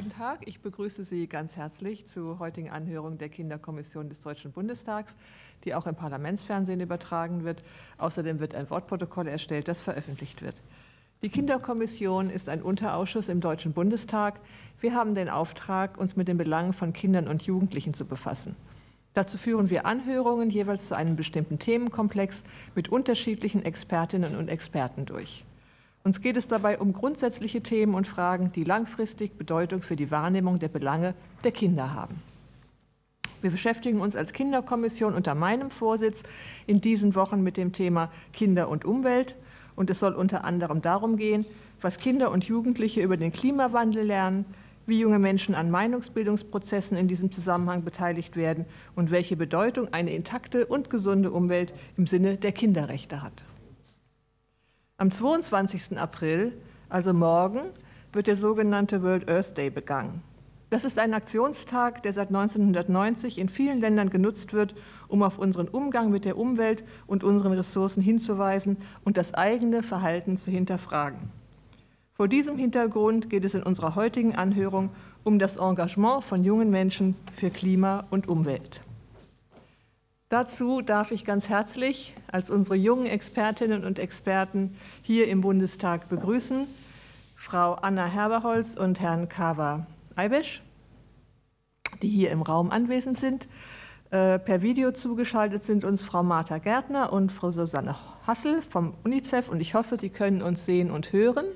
Guten Tag, ich begrüße Sie ganz herzlich zur heutigen Anhörung der Kinderkommission des Deutschen Bundestags, die auch im Parlamentsfernsehen übertragen wird. Außerdem wird ein Wortprotokoll erstellt, das veröffentlicht wird. Die Kinderkommission ist ein Unterausschuss im Deutschen Bundestag. Wir haben den Auftrag, uns mit den Belangen von Kindern und Jugendlichen zu befassen. Dazu führen wir Anhörungen jeweils zu einem bestimmten Themenkomplex mit unterschiedlichen Expertinnen und Experten durch. Uns geht es dabei um grundsätzliche Themen und Fragen, die langfristig Bedeutung für die Wahrnehmung der Belange der Kinder haben. Wir beschäftigen uns als Kinderkommission unter meinem Vorsitz in diesen Wochen mit dem Thema Kinder und Umwelt. Und es soll unter anderem darum gehen, was Kinder und Jugendliche über den Klimawandel lernen, wie junge Menschen an Meinungsbildungsprozessen in diesem Zusammenhang beteiligt werden und welche Bedeutung eine intakte und gesunde Umwelt im Sinne der Kinderrechte hat. Am 22. April, also morgen, wird der sogenannte World Earth Day begangen. Das ist ein Aktionstag, der seit 1990 in vielen Ländern genutzt wird, um auf unseren Umgang mit der Umwelt und unseren Ressourcen hinzuweisen und das eigene Verhalten zu hinterfragen. Vor diesem Hintergrund geht es in unserer heutigen Anhörung um das Engagement von jungen Menschen für Klima und Umwelt. Dazu darf ich ganz herzlich als unsere jungen Expertinnen und Experten hier im Bundestag begrüßen Frau Anna Herberholz und Herrn Kawa Eibesch, die hier im Raum anwesend sind. Per Video zugeschaltet sind uns Frau Martha Gärtner und Frau Susanne Hassel vom UNICEF und ich hoffe, Sie können uns sehen und hören.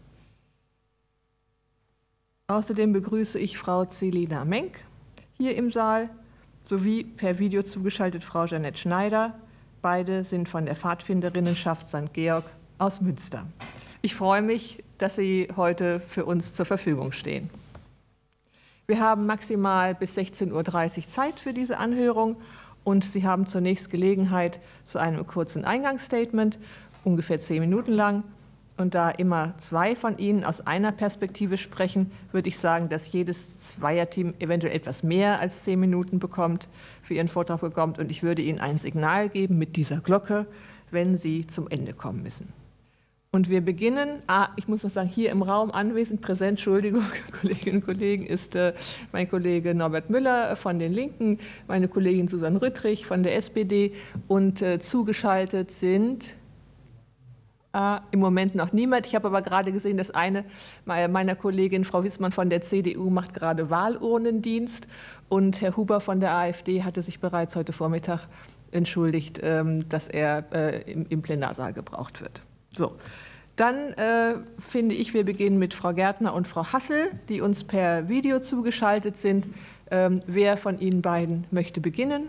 Außerdem begrüße ich Frau Celina Menk hier im Saal sowie per Video zugeschaltet Frau Jeanette Schneider. Beide sind von der Pfadfinderinnenschaft St. Georg aus Münster. Ich freue mich, dass Sie heute für uns zur Verfügung stehen. Wir haben maximal bis 16:30 Uhr Zeit für diese Anhörung und Sie haben zunächst Gelegenheit zu einem kurzen Eingangsstatement, ungefähr 10 Minuten lang. Und da immer zwei von Ihnen aus einer Perspektive sprechen, würde ich sagen, dass jedes Zweierteam eventuell etwas mehr als 10 Minuten bekommt, für Ihren Vortrag bekommt. Und ich würde Ihnen ein Signal geben mit dieser Glocke, wenn Sie zum Ende kommen müssen. Und wir beginnen, ich muss noch sagen, hier im Raum anwesend, präsent, Entschuldigung, Kolleginnen und Kollegen, ist mein Kollege Norbert Müller von den Linken, meine Kollegin Susanne Rüttrich von der SPD und zugeschaltet sind im Moment noch niemand. Ich habe aber gerade gesehen, dass eine meiner Kolleginnen, Frau Wissmann von der CDU, macht gerade Wahlurnendienst und Herr Huber von der AfD hatte sich bereits heute Vormittag entschuldigt, dass er im Plenarsaal gebraucht wird. So, dann finde ich, wir beginnen mit Frau Gärtner und Frau Hassel, die uns per Video zugeschaltet sind. Wer von Ihnen beiden möchte beginnen?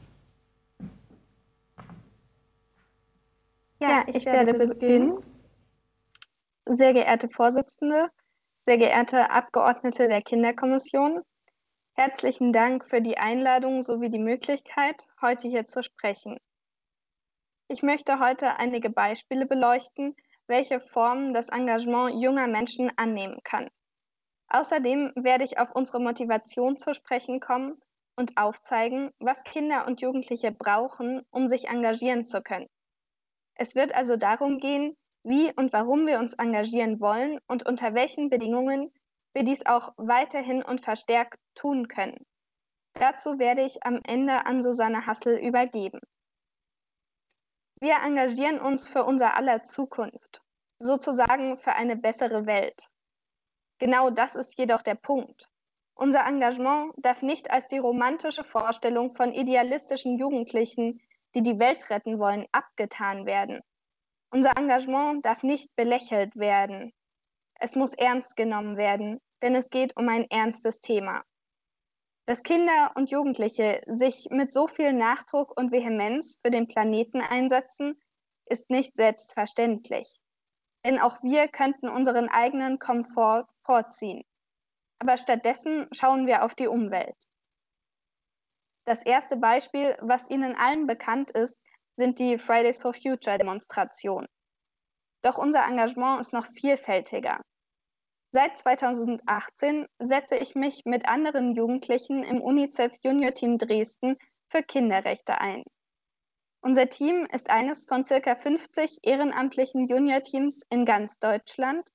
Ja, ich werde beginnen. Sehr geehrte Vorsitzende, sehr geehrte Abgeordnete der Kinderkommission, herzlichen Dank für die Einladung sowie die Möglichkeit, heute hier zu sprechen. Ich möchte heute einige Beispiele beleuchten, welche Formen das Engagement junger Menschen annehmen kann. Außerdem werde ich auf unsere Motivation zu sprechen kommen und aufzeigen, was Kinder und Jugendliche brauchen, um sich engagieren zu können. Es wird also darum gehen, wie und warum wir uns engagieren wollen und unter welchen Bedingungen wir dies auch weiterhin und verstärkt tun können. Dazu werde ich am Ende an Susanne Hassel übergeben. Wir engagieren uns für unser aller Zukunft, sozusagen für eine bessere Welt. Genau das ist jedoch der Punkt. Unser Engagement darf nicht als die romantische Vorstellung von idealistischen Jugendlichen, die die Welt retten wollen, abgetan werden. Unser Engagement darf nicht belächelt werden. Es muss ernst genommen werden, denn es geht um ein ernstes Thema. Dass Kinder und Jugendliche sich mit so viel Nachdruck und Vehemenz für den Planeten einsetzen, ist nicht selbstverständlich. Denn auch wir könnten unseren eigenen Komfort vorziehen. Aber stattdessen schauen wir auf die Umwelt. Das erste Beispiel, was Ihnen allen bekannt ist, sind die Fridays for Future Demonstrationen. Doch unser Engagement ist noch vielfältiger. Seit 2018 setze ich mich mit anderen Jugendlichen im UNICEF Junior Team Dresden für Kinderrechte ein. Unser Team ist eines von ca. 50 ehrenamtlichen Junior-Teams in ganz Deutschland,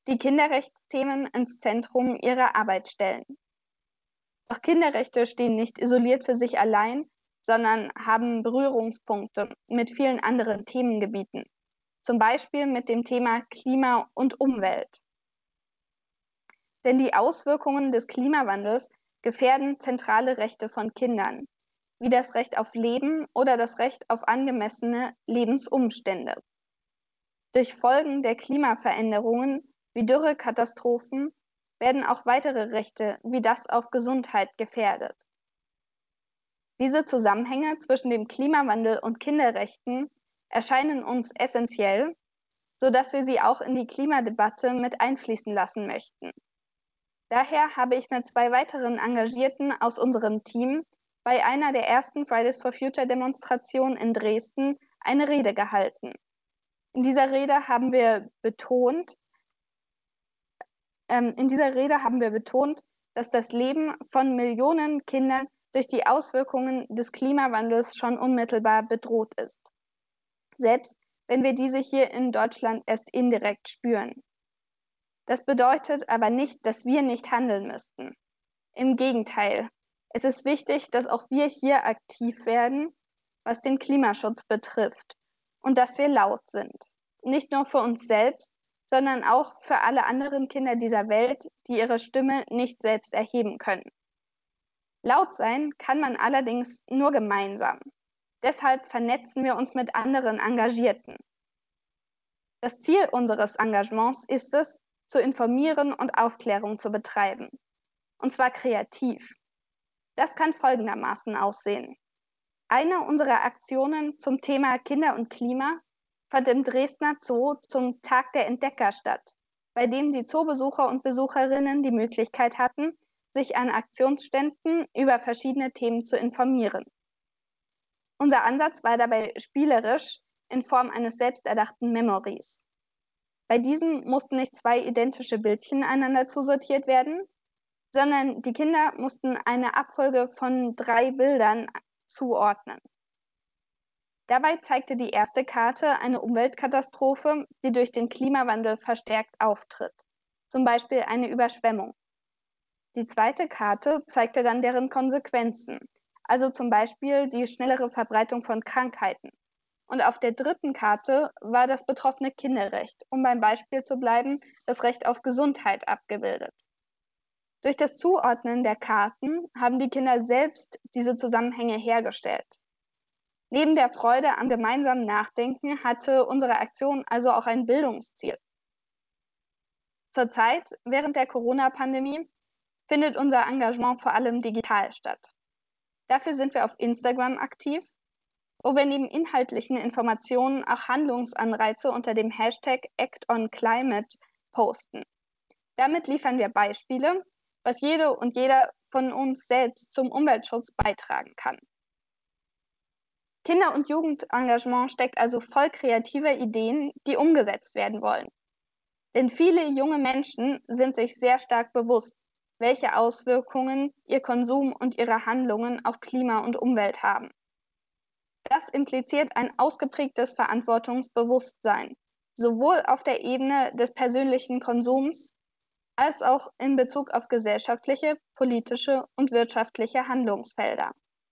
die Kinderrechtsthemen ins Zentrum ihrer Arbeit stellen. Doch Kinderrechte stehen nicht isoliert für sich allein, sondern haben Berührungspunkte mit vielen anderen Themengebieten, zum Beispiel mit dem Thema Klima und Umwelt. Denn die Auswirkungen des Klimawandels gefährden zentrale Rechte von Kindern, wie das Recht auf Leben oder das Recht auf angemessene Lebensumstände. Durch Folgen der Klimaveränderungen wie Dürrekatastrophen werden auch weitere Rechte wie das auf Gesundheit gefährdet. Diese Zusammenhänge zwischen dem Klimawandel und Kinderrechten erscheinen uns essentiell, sodass wir sie auch in die Klimadebatte mit einfließen lassen möchten. Daher habe ich mit 2 weiteren Engagierten aus unserem Team bei einer der ersten Fridays for Future Demonstrationen in Dresden eine Rede gehalten. In dieser Rede haben wir betont, dass das Leben von Millionen Kindern durch die Auswirkungen des Klimawandels schon unmittelbar bedroht ist, selbst wenn wir diese hier in Deutschland erst indirekt spüren. Das bedeutet aber nicht, dass wir nicht handeln müssten. Im Gegenteil, es ist wichtig, dass auch wir hier aktiv werden, was den Klimaschutz betrifft, und dass wir laut sind. Nicht nur für uns selbst, sondern auch für alle anderen Kinder dieser Welt, die ihre Stimme nicht selbst erheben können. Laut sein kann man allerdings nur gemeinsam. Deshalb vernetzen wir uns mit anderen Engagierten. Das Ziel unseres Engagements ist es, zu informieren und Aufklärung zu betreiben. Und zwar kreativ. Das kann folgendermaßen aussehen. Eine unserer Aktionen zum Thema Kinder und Klima fand im Dresdner Zoo zum Tag der Entdecker statt, bei dem die Zoobesucher und Besucherinnen die Möglichkeit hatten, sich an Aktionsständen über verschiedene Themen zu informieren. Unser Ansatz war dabei spielerisch in Form eines selbsterdachten Memories. Bei diesem mussten nicht 2 identische Bildchen einander zusortiert werden, sondern die Kinder mussten eine Abfolge von 3 Bildern zuordnen. Dabei zeigte die erste Karte eine Umweltkatastrophe, die durch den Klimawandel verstärkt auftritt, zum Beispiel eine Überschwemmung. Die zweite Karte zeigte dann deren Konsequenzen, also zum Beispiel die schnellere Verbreitung von Krankheiten. Und auf der dritten Karte war das betroffene Kinderrecht, um beim Beispiel zu bleiben, das Recht auf Gesundheit abgebildet. Durch das Zuordnen der Karten haben die Kinder selbst diese Zusammenhänge hergestellt. Neben der Freude am gemeinsamen Nachdenken hatte unsere Aktion also auch ein Bildungsziel. Zurzeit, während der Corona-Pandemie, findet unser Engagement vor allem digital statt. Dafür sind wir auf Instagram aktiv, wo wir neben inhaltlichen Informationen auch Handlungsanreize unter dem Hashtag #ActOnClimate posten. Damit liefern wir Beispiele, was jede und jeder von uns selbst zum Umweltschutz beitragen kann. Kinder- und Jugendengagement steckt also voll kreativer Ideen, die umgesetzt werden wollen. Denn viele junge Menschen sind sich sehr stark bewusst, welche Auswirkungen ihr Konsum und ihre Handlungen auf Klima und Umwelt haben. Das impliziert ein ausgeprägtes Verantwortungsbewusstsein, sowohl auf der Ebene des persönlichen Konsums als auch in Bezug auf gesellschaftliche, politische und wirtschaftliche Handlungsfelder.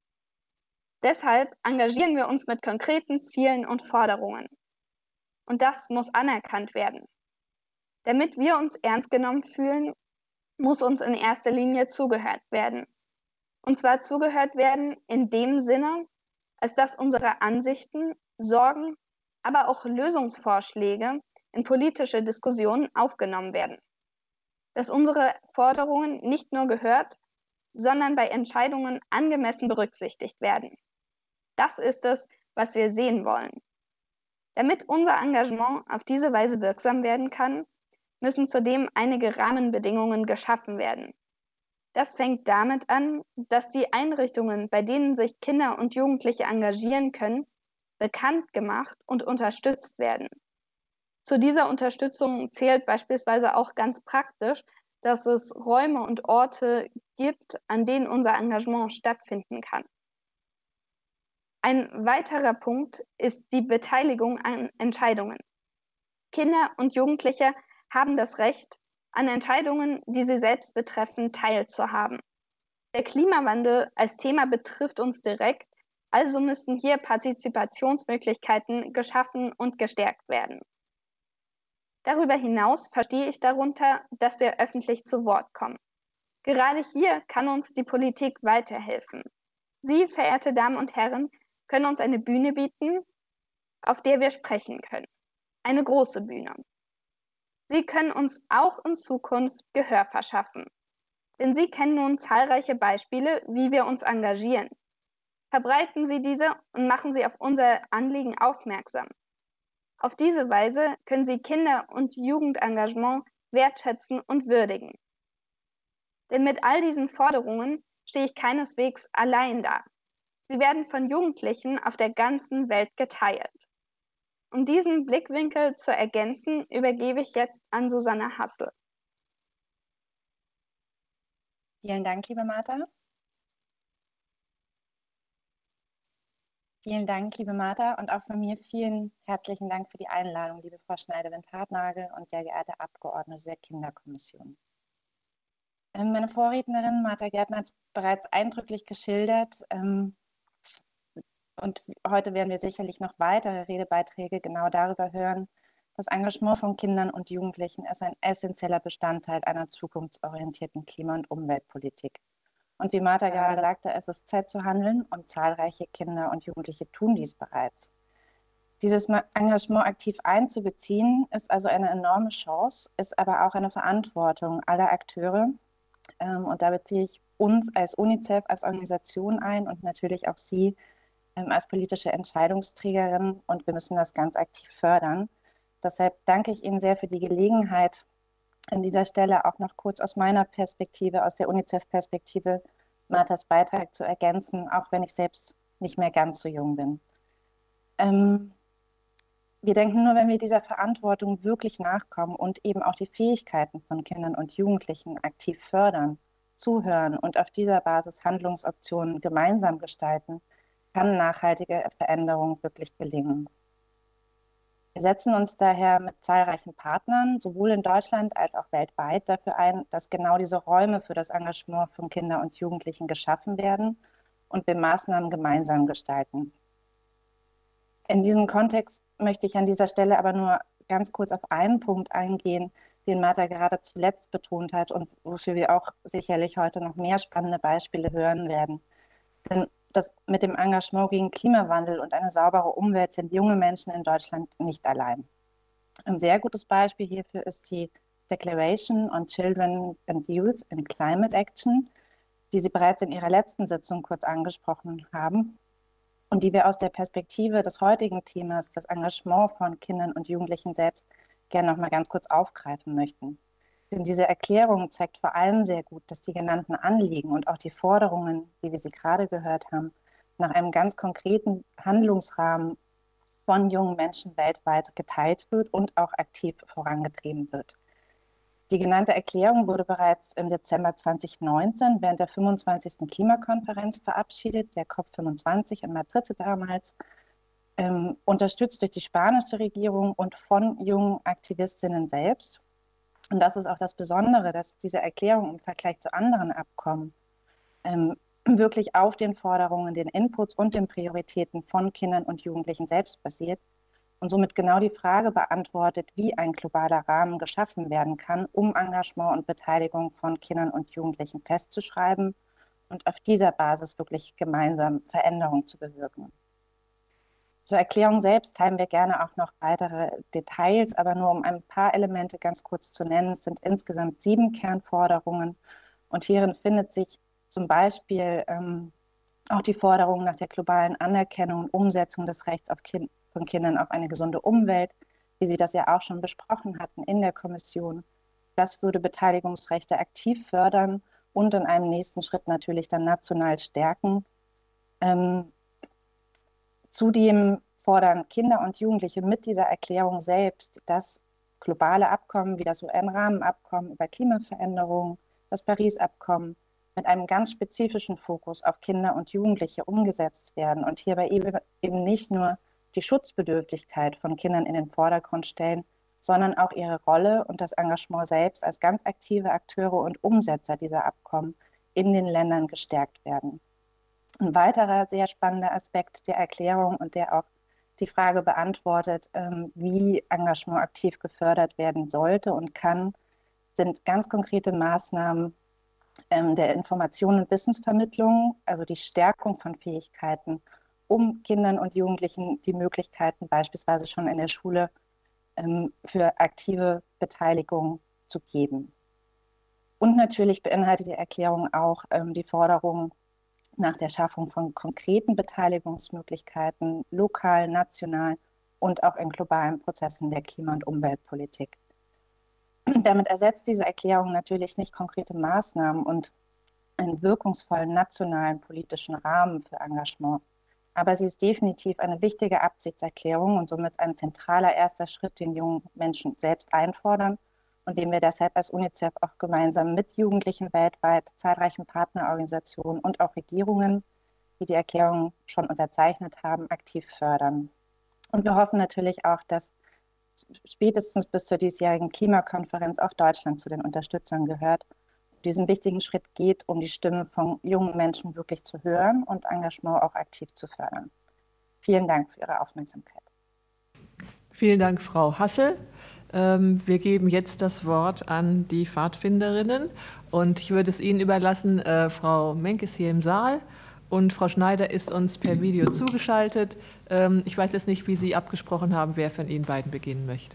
Deshalb engagieren wir uns mit konkreten Zielen und Forderungen. Und das muss anerkannt werden. Damit wir uns ernst genommen fühlen, muss uns in erster Linie zugehört werden. Und zwar zugehört werden in dem Sinne, als dass unsere Ansichten, Sorgen, aber auch Lösungsvorschläge in politische Diskussionen aufgenommen werden. Dass unsere Forderungen nicht nur gehört, sondern bei Entscheidungen angemessen berücksichtigt werden. Das ist es, was wir sehen wollen. Damit unser Engagement auf diese Weise wirksam werden kann, müssen zudem einige Rahmenbedingungen geschaffen werden. Das fängt damit an, dass die Einrichtungen, bei denen sich Kinder und Jugendliche engagieren können, bekannt gemacht und unterstützt werden. Zu dieser Unterstützung zählt beispielsweise auch ganz praktisch, dass es Räume und Orte gibt, an denen unser Engagement stattfinden kann. Ein weiterer Punkt ist die Beteiligung an Entscheidungen. Kinder und Jugendliche haben das Recht, an Entscheidungen, die sie selbst betreffen, teilzuhaben. Der Klimawandel als Thema betrifft uns direkt, also müssen hier Partizipationsmöglichkeiten geschaffen und gestärkt werden. Darüber hinaus verstehe ich darunter, dass wir öffentlich zu Wort kommen. Gerade hier kann uns die Politik weiterhelfen. Sie, verehrte Damen und Herren, können uns eine Bühne bieten, auf der wir sprechen können. Eine große Bühne. Sie können uns auch in Zukunft Gehör verschaffen. Denn Sie kennen nun zahlreiche Beispiele, wie wir uns engagieren. Verbreiten Sie diese und machen Sie auf unser Anliegen aufmerksam. Auf diese Weise können Sie Kinder- und Jugendengagement wertschätzen und würdigen. Denn mit all diesen Forderungen stehe ich keineswegs allein da. Sie werden von Jugendlichen auf der ganzen Welt geteilt. Um diesen Blickwinkel zu ergänzen, übergebe ich jetzt an Susanne Hassel. Vielen Dank, liebe Martha. Vielen Dank, liebe Martha, und auch von mir vielen herzlichen Dank für die Einladung, liebe Frau Schneider-Wind-Hartnagel und sehr geehrte Abgeordnete der Kinderkommission. Meine Vorrednerin Martha Gärtner hat es bereits eindrücklich geschildert, und heute werden wir sicherlich noch weitere Redebeiträge genau darüber hören. Das Engagement von Kindern und Jugendlichen ist ein essentieller Bestandteil einer zukunftsorientierten Klima- und Umweltpolitik. Und wie Martha gerade sagte, es ist Zeit zu handeln und zahlreiche Kinder und Jugendliche tun dies bereits. Dieses Engagement aktiv einzubeziehen, ist also eine enorme Chance, ist aber auch eine Verantwortung aller Akteure. Und da beziehe ich uns als UNICEF, als Organisation ein und natürlich auch Sie als politische Entscheidungsträgerin. Und wir müssen das ganz aktiv fördern. Deshalb danke ich Ihnen sehr für die Gelegenheit, an dieser Stelle auch noch kurz aus meiner Perspektive, aus der UNICEF-Perspektive, Marthas Beitrag zu ergänzen, auch wenn ich selbst nicht mehr ganz so jung bin. Wir denken nur, wenn wir dieser Verantwortung wirklich nachkommen und eben auch die Fähigkeiten von Kindern und Jugendlichen aktiv fördern, zuhören und auf dieser Basis Handlungsoptionen gemeinsam gestalten, kann nachhaltige Veränderung wirklich gelingen. Wir setzen uns daher mit zahlreichen Partnern, sowohl in Deutschland als auch weltweit, dafür ein, dass genau diese Räume für das Engagement von Kindern und Jugendlichen geschaffen werden und wir Maßnahmen gemeinsam gestalten. In diesem Kontext möchte ich an dieser Stelle aber nur ganz kurz auf einen Punkt eingehen, den Martha gerade zuletzt betont hat und wofür wir auch sicherlich heute noch mehr spannende Beispiele hören werden. Denn das mit dem Engagement gegen Klimawandel und eine saubere Umwelt sind junge Menschen in Deutschland nicht allein. Ein sehr gutes Beispiel hierfür ist die Declaration on Children and Youth in Climate Action, die Sie bereits in Ihrer letzten Sitzung kurz angesprochen haben und die wir aus der Perspektive des heutigen Themas, das Engagement von Kindern und Jugendlichen selbst, gerne noch mal ganz kurz aufgreifen möchten. Denn diese Erklärung zeigt vor allem sehr gut, dass die genannten Anliegen und auch die Forderungen, wie wir sie gerade gehört haben, nach einem ganz konkreten Handlungsrahmen von jungen Menschen weltweit geteilt wird und auch aktiv vorangetrieben wird. Die genannte Erklärung wurde bereits im Dezember 2019 während der 25. Klimakonferenz verabschiedet, der COP25 in Madrid damals, unterstützt durch die spanische Regierung und von jungen Aktivistinnen selbst. Und das ist auch das Besondere, dass diese Erklärung im Vergleich zu anderen Abkommen wirklich auf den Forderungen, den Inputs und den Prioritäten von Kindern und Jugendlichen selbst basiert und somit genau die Frage beantwortet, wie ein globaler Rahmen geschaffen werden kann, um Engagement und Beteiligung von Kindern und Jugendlichen festzuschreiben und auf dieser Basis wirklich gemeinsam Veränderungen zu bewirken. Zur Erklärung selbst teilen wir gerne auch noch weitere Details, aber nur um ein paar Elemente ganz kurz zu nennen. Es sind insgesamt 7 Kernforderungen und hierin findet sich zum Beispiel auch die Forderung nach der globalen Anerkennung und Umsetzung des Rechts von Kindern auf eine gesunde Umwelt, wie Sie das ja auch schon besprochen hatten in der Kommission. Das würde Beteiligungsrechte aktiv fördern und in einem nächsten Schritt natürlich dann national stärken. Zudem fordern Kinder und Jugendliche mit dieser Erklärung selbst, dass globale Abkommen wie das UN-Rahmenabkommen über Klimaveränderung, das Paris-Abkommen mit einem ganz spezifischen Fokus auf Kinder und Jugendliche umgesetzt werden und hierbei eben nicht nur die Schutzbedürftigkeit von Kindern in den Vordergrund stellen, sondern auch ihre Rolle und das Engagement selbst als ganz aktive Akteure und Umsetzer dieser Abkommen in den Ländern gestärkt werden. Ein weiterer sehr spannender Aspekt der Erklärung und der auch die Frage beantwortet, wie Engagement aktiv gefördert werden sollte und kann, sind ganz konkrete Maßnahmen der Information- und Wissensvermittlung, also die Stärkung von Fähigkeiten, um Kindern und Jugendlichen die Möglichkeiten beispielsweise schon in der Schule für aktive Beteiligung zu geben. Und natürlich beinhaltet die Erklärung auch die Forderung nach der Schaffung von konkreten Beteiligungsmöglichkeiten, lokal, national und auch in globalen Prozessen der Klima- und Umweltpolitik. Damit ersetzt diese Erklärung natürlich nicht konkrete Maßnahmen und einen wirkungsvollen nationalen politischen Rahmen für Engagement. Aber sie ist definitiv eine wichtige Absichtserklärung und somit ein zentraler erster Schritt, den jungen Menschen selbst einfordern und den wir deshalb als UNICEF auch gemeinsam mit Jugendlichen weltweit, zahlreichen Partnerorganisationen und auch Regierungen, die die Erklärung schon unterzeichnet haben, aktiv fördern. Und wir hoffen natürlich auch, dass spätestens bis zur diesjährigen Klimakonferenz auch Deutschland zu den Unterstützern gehört, diesen wichtigen Schritt geht, um die Stimme von jungen Menschen wirklich zu hören und Engagement auch aktiv zu fördern. Vielen Dank für Ihre Aufmerksamkeit. Vielen Dank, Frau Hassel. Wir geben jetzt das Wort an die Pfadfinderinnen und ich würde es Ihnen überlassen. Frau Menk ist hier im Saal und Frau Schneider ist uns per Video zugeschaltet. Ich weiß jetzt nicht, wie Sie abgesprochen haben, wer von Ihnen beiden beginnen möchte.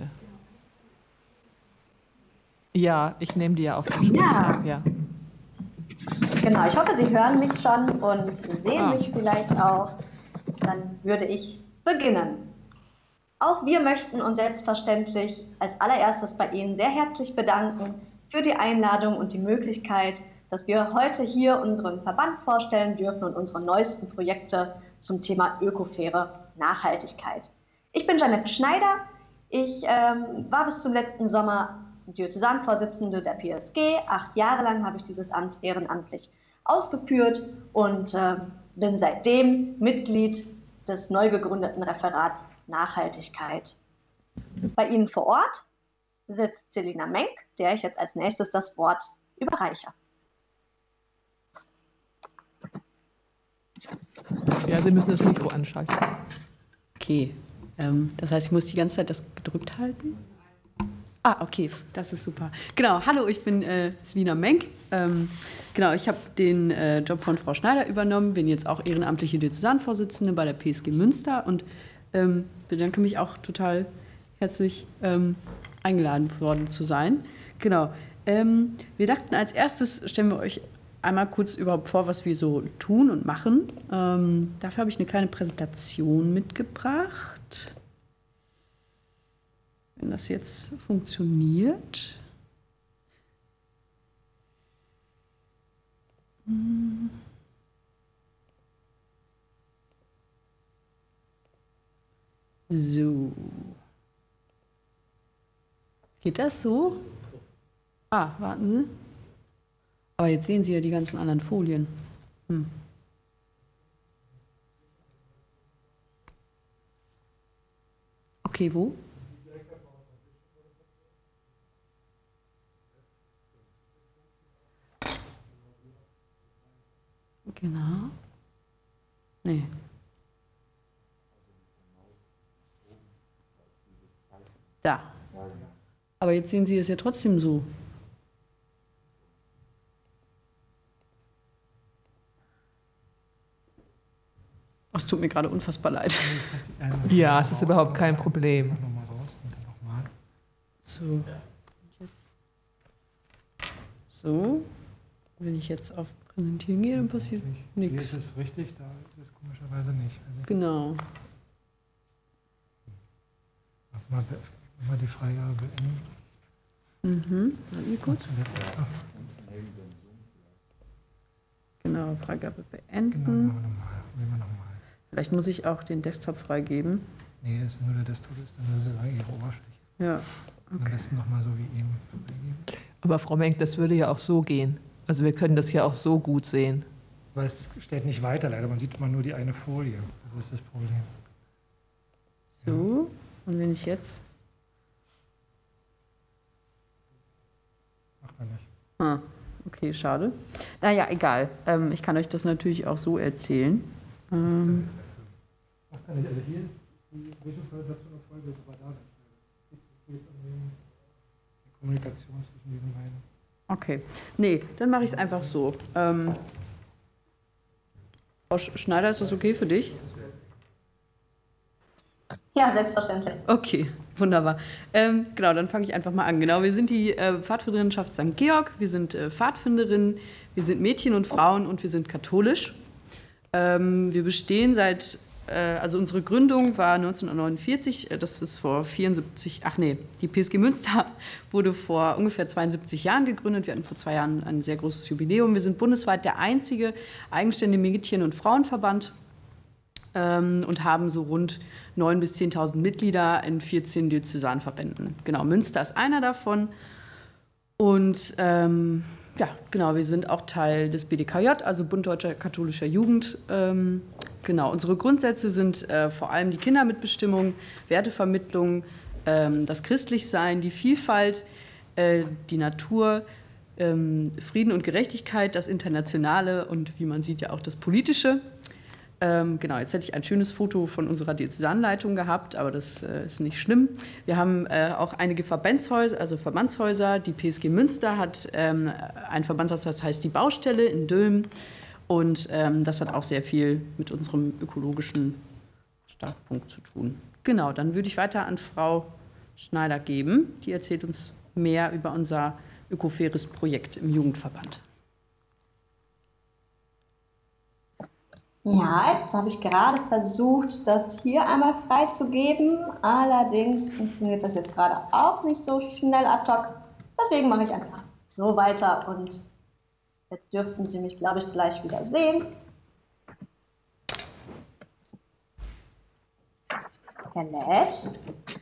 Ja, ich nehme die ja auf den Sprecher ab, ja. Genau, ich hoffe, Sie hören mich schon und sehen mich vielleicht auch. Dann würde ich beginnen. Auch wir möchten uns selbstverständlich als allererstes bei Ihnen sehr herzlich bedanken für die Einladung und die Möglichkeit, dass wir heute hier unseren Verband vorstellen dürfen und unsere neuesten Projekte zum Thema ökofaire Nachhaltigkeit. Ich bin Jeanette Schneider. Ich war bis zum letzten Sommer Diözesanvorsitzende der PSG. 8 Jahre lang habe ich dieses Amt ehrenamtlich ausgeführt und bin seitdem Mitglied des neu gegründeten Referats Nachhaltigkeit. Bei Ihnen vor Ort sitzt Selina Menk, der ich jetzt als nächstes das Wort überreiche. Ja, Sie müssen das Mikro anschalten. Okay, das heißt, ich muss die ganze Zeit das gedrückt halten? Ah, okay, das ist super. Genau, hallo, ich bin Selina Menk. Genau, ich habe den Job von Frau Schneider übernommen, bin jetzt auch ehrenamtliche Diözesanvorsitzende bei der PSG Münster und bedanke mich auch total herzlich, eingeladen worden zu sein. Genau, wir dachten, als erstes stellen wir euch einmal kurz überhaupt vor, was wir so tun und machen. Dafür habe ich eine kleine Präsentation mitgebracht. Wenn das jetzt funktioniert. So. Geht das so? Ah, warten Sie. Aber jetzt sehen Sie ja die ganzen anderen Folien. Okay, wo? Genau. Nee. Da. Aber jetzt sehen Sie es ja trotzdem so. Oh, es tut mir gerade unfassbar leid. Ja, es ist überhaupt kein Problem. So. So. Wenn ich jetzt auf Präsentieren gehe, dann passiert nichts. Hier ist es richtig, da ist es komischerweise nicht. Also Genau. mal die Freigabe beenden. Warten wir kurz. Genau, Freigabe beenden. Genau, machen wir nochmal. Vielleicht muss ich auch den Desktop freigeben. Nee, das ist nur der Desktop, das ist eigentlich Ihre Oberfläche. Ja, Am okay. besten nochmal so wie eben freigeben. Aber Frau Menk, das würde ja auch so gehen. Also wir können das ja auch so gut sehen. Weil es stellt nicht weiter, leider. Man sieht immer nur die eine Folie. Das ist das Problem. So, und wenn ich jetzt er nicht. Ah, okay, schade. Naja, egal. Ich kann euch das natürlich auch so erzählen. Macht er nicht. Also hier ist die Wesenspräsentationerfolge war da. Die Kommunikation zwischen diesen beiden. Okay. Nee, dann mache ich es einfach so. Frau Schneider, ist das okay für dich? Ja, selbstverständlich. Okay, wunderbar. Genau, dann fange ich einfach mal an. Genau, wir sind die Pfadfinderinnenschaft St. Georg, wir sind Pfadfinderinnen, wir sind Mädchen und Frauen und wir sind katholisch. Wir bestehen seit, also unsere Gründung war 1949, das ist vor 74, die PSG Münster wurde vor ungefähr 72 Jahren gegründet. Wir hatten vor 2 Jahren ein sehr großes Jubiläum. Wir sind bundesweit der einzige eigenständige Mädchen- und Frauenverband und haben so rund 9.000 bis 10.000 Mitglieder in 14 Diözesanverbänden. Genau, Münster ist einer davon. Und ja, genau, wir sind auch Teil des BDKJ, also Bund Deutscher Katholischer Jugend. Genau, unsere Grundsätze sind vor allem die Kindermitbestimmung, Wertevermittlung, das Christlichsein, die Vielfalt, die Natur, Frieden und Gerechtigkeit, das Internationale und wie man sieht ja auch das Politische. Genau, jetzt hätte ich ein schönes Foto von unserer Diözesanleitung gehabt, aber das ist nicht schlimm. Wir haben auch einige Verbandshäuser. Die PSG Münster hat ein Verbandshaus, das heißt die Baustelle in Dülmen. Und das hat auch sehr viel mit unserem ökologischen Startpunkt zu tun. Genau, dann würde ich weiter an Frau Schneider geben. Die erzählt uns mehr über unser ökofaires Projekt im Jugendverband. Ja, jetzt habe ich gerade versucht, das hier einmal freizugeben. Allerdings funktioniert das jetzt gerade auch nicht so schnell ad hoc. Deswegen mache ich einfach so weiter und jetzt dürften Sie mich, glaube ich, gleich wieder sehen. Er lädt.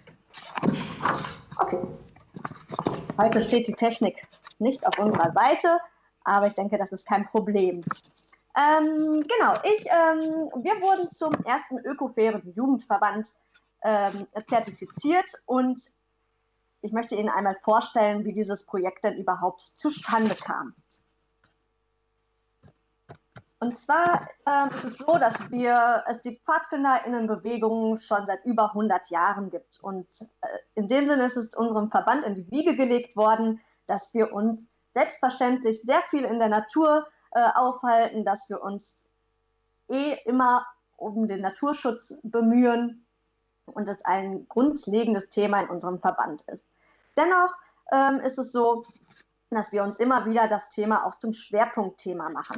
Okay. Heute steht die Technik nicht auf unserer Seite, aber ich denke, das ist kein Problem. Genau, wir wurden zum ersten ökofairen Jugendverband zertifiziert und ich möchte Ihnen einmal vorstellen, wie dieses Projekt denn überhaupt zustande kam. Und zwar ist es so, dass es die PfadfinderInnenbewegung schon seit über 100 Jahren gibt. Und in dem Sinne ist es unserem Verband in die Wiege gelegt worden, dass wir uns selbstverständlich sehr viel in der Natur aufhalten, dass wir uns immer um den Naturschutz bemühen und es ein grundlegendes Thema in unserem Verband ist. Dennoch ist es so, dass wir uns immer wieder das Thema auch zum Schwerpunktthema machen.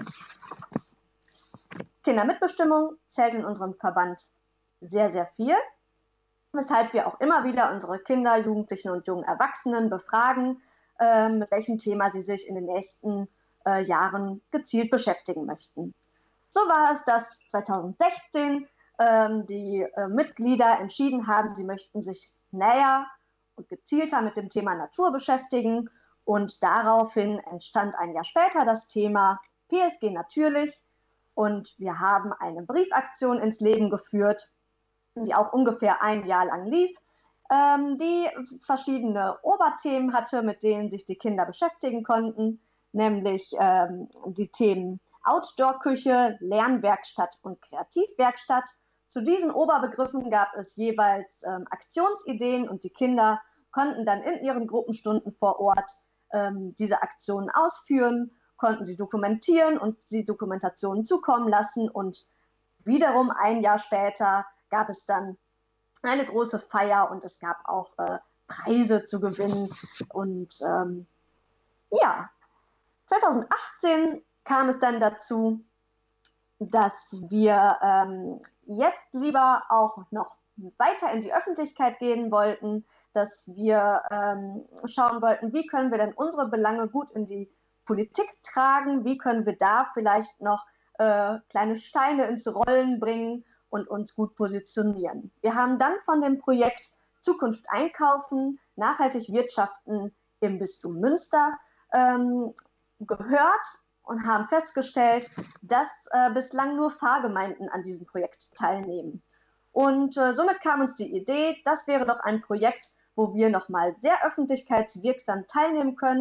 Kindermitbestimmung zählt in unserem Verband sehr, sehr viel, weshalb wir auch immer wieder unsere Kinder, Jugendlichen und jungen Erwachsenen befragen, mit welchem Thema sie sich in den nächsten Jahren gezielt beschäftigen möchten. So war es, dass 2016 die Mitglieder entschieden haben, sie möchten sich näher und gezielter mit dem Thema Natur beschäftigen und daraufhin entstand ein Jahr später das Thema PSG natürlich und wir haben eine Briefaktion ins Leben geführt, die auch ungefähr ein Jahr lang lief, die verschiedene Oberthemen hatte, mit denen sich die Kinder beschäftigen konnten, nämlich die Themen Outdoor-Küche, Lernwerkstatt und Kreativwerkstatt. Zu diesen Oberbegriffen gab es jeweils Aktionsideen und die Kinder konnten dann in ihren Gruppenstunden vor Ort diese Aktionen ausführen, konnten sie dokumentieren und die Dokumentationen zukommen lassen und wiederum ein Jahr später gab es dann eine große Feier und es gab auch Preise zu gewinnen und ja, 2018 kam es dann dazu, dass wir jetzt lieber auch noch weiter in die Öffentlichkeit gehen wollten, dass wir schauen wollten, wie können wir denn unsere Belange gut in die Politik tragen, wie können wir da vielleicht noch kleine Steine ins Rollen bringen und uns gut positionieren. Wir haben dann von dem Projekt Zukunft einkaufen, nachhaltig wirtschaften im Bistum Münster gehört und haben festgestellt, dass bislang nur Pfarrgemeinden an diesem Projekt teilnehmen. Und somit kam uns die Idee, das wäre doch ein Projekt, wo wir nochmal sehr öffentlichkeitswirksam teilnehmen können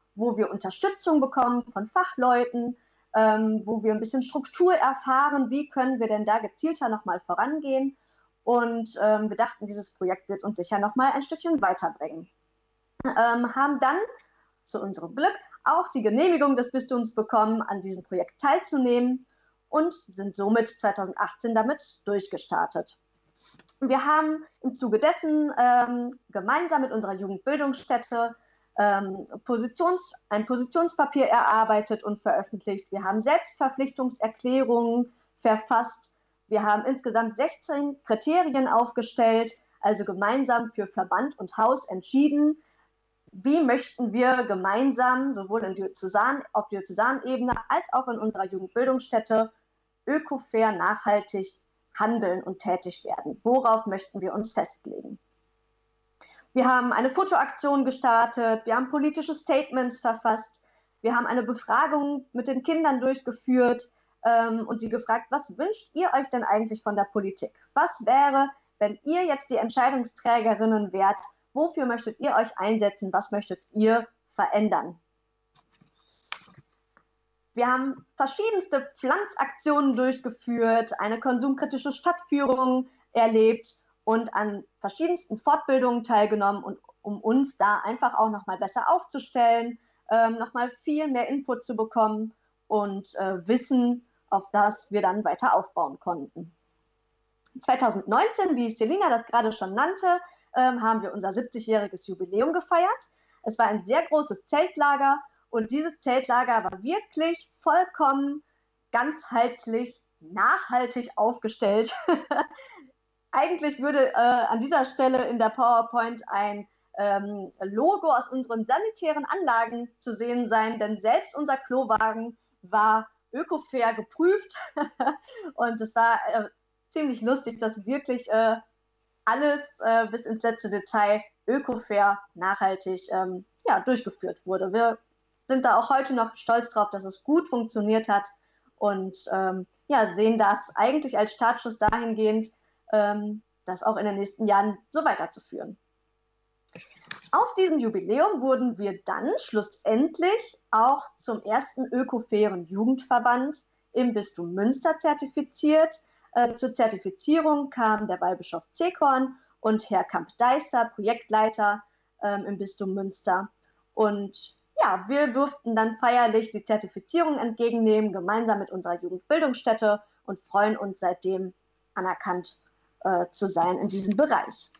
wo wir Unterstützung bekommen von Fachleuten, wo wir ein bisschen Struktur erfahren, wie können wir denn da gezielter nochmal vorangehen. Und wir dachten, dieses Projekt wird uns sicher nochmal ein Stückchen weiterbringen. Haben dann zu unserem Glück auch die Genehmigung des Bistums bekommen, an diesem Projekt teilzunehmen und sind somit 2018 damit durchgestartet. Wir haben im Zuge dessen gemeinsam mit unserer Jugendbildungsstätte ein Positionspapier erarbeitet und veröffentlicht. Wir haben Selbstverpflichtungserklärungen verfasst. Wir haben insgesamt 16 Kriterien aufgestellt, also gemeinsam für Verband und Haus entschieden, wie möchten wir gemeinsam, sowohl auf Diözesanebene als auch in unserer Jugendbildungsstätte, ökofair, nachhaltig handeln und tätig werden. Worauf möchten wir uns festlegen? Wir haben eine Fotoaktion gestartet, wir haben politische Statements verfasst, wir haben eine Befragung mit den Kindern durchgeführt und sie gefragt, was wünscht ihr euch denn eigentlich von der Politik? Was wäre, wenn ihr jetzt die Entscheidungsträgerinnen wärt, wofür möchtet ihr euch einsetzen, was möchtet ihr verändern? Wir haben verschiedenste Pflanzaktionen durchgeführt, eine konsumkritische Stadtführung erlebt und an verschiedensten Fortbildungen teilgenommen, und um uns da einfach auch nochmal besser aufzustellen, nochmal viel mehr Input zu bekommen und Wissen, auf das wir dann weiter aufbauen konnten. 2019, wie Selina das gerade schon nannte, haben wir unser 70-jähriges Jubiläum gefeiert. Es war ein sehr großes Zeltlager und dieses Zeltlager war wirklich vollkommen ganzheitlich, nachhaltig aufgestellt. Eigentlich würde an dieser Stelle in der PowerPoint ein Logo aus unseren sanitären Anlagen zu sehen sein, denn selbst unser Klowagen war ökofair geprüft und es war ziemlich lustig, dass wirklich alles bis ins letzte Detail ökofair, nachhaltig durchgeführt wurde. Wir sind da auch heute noch stolz drauf, dass es gut funktioniert hat und sehen das eigentlich als Startschuss dahingehend, das auch in den nächsten Jahren so weiterzuführen. Auf diesem Jubiläum wurden wir dann schlussendlich auch zum ersten ökofairen Jugendverband im Bistum Münster zertifiziert. Zur Zertifizierung kam der Weihbischof Zekorn und Herr Kamp-Deister, Projektleiter im Bistum Münster. Und ja, wir durften dann feierlich die Zertifizierung entgegennehmen, gemeinsam mit unserer Jugendbildungsstätte, und freuen uns seitdem anerkannt zu sein in diesem Bereich.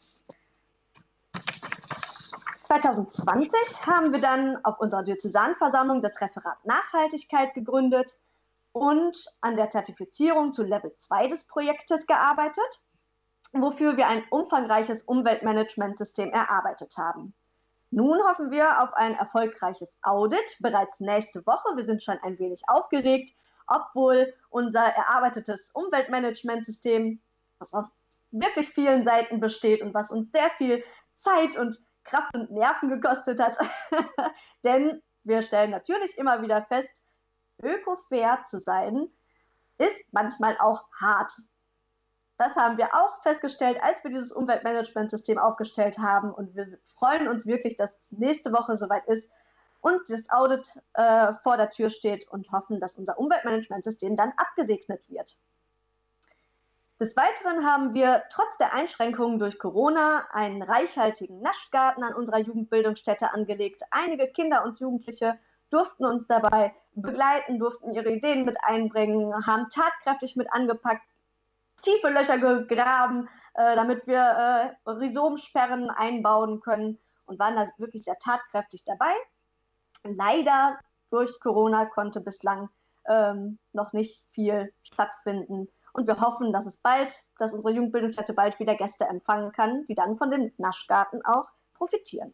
2020 haben wir dann auf unserer Diözesanversammlung das Referat Nachhaltigkeit gegründet und an der Zertifizierung zu Level 2 des Projektes gearbeitet, wofür wir ein umfangreiches Umweltmanagementsystem erarbeitet haben. Nun hoffen wir auf ein erfolgreiches Audit bereits nächste Woche. Wir sind schon ein wenig aufgeregt, obwohl unser erarbeitetes Umweltmanagementsystem, was auf wirklich vielen Seiten besteht und was uns sehr viel Zeit und Kraft und Nerven gekostet hat. Denn wir stellen natürlich immer wieder fest, ökofair zu sein ist manchmal auch hart. Das haben wir auch festgestellt, als wir dieses Umweltmanagementsystem aufgestellt haben, und wir freuen uns wirklich, dass es nächste Woche soweit ist und das Audit vor der Tür steht, und hoffen, dass unser Umweltmanagementsystem dann abgesegnet wird. Des Weiteren haben wir trotz der Einschränkungen durch Corona einen reichhaltigen Naschgarten an unserer Jugendbildungsstätte angelegt. Einige Kinder und Jugendliche durften uns dabei begleiten, durften ihre Ideen mit einbringen, haben tatkräftig mit angepackt, tiefe Löcher gegraben, damit wir Rhizomsperren einbauen können, und waren da wirklich sehr tatkräftig dabei. Leider durch Corona konnte bislang noch nicht viel stattfinden. Und wir hoffen, dass unsere Jugendbildungsstätte bald wieder Gäste empfangen kann, die dann von dem Naschgarten auch profitieren.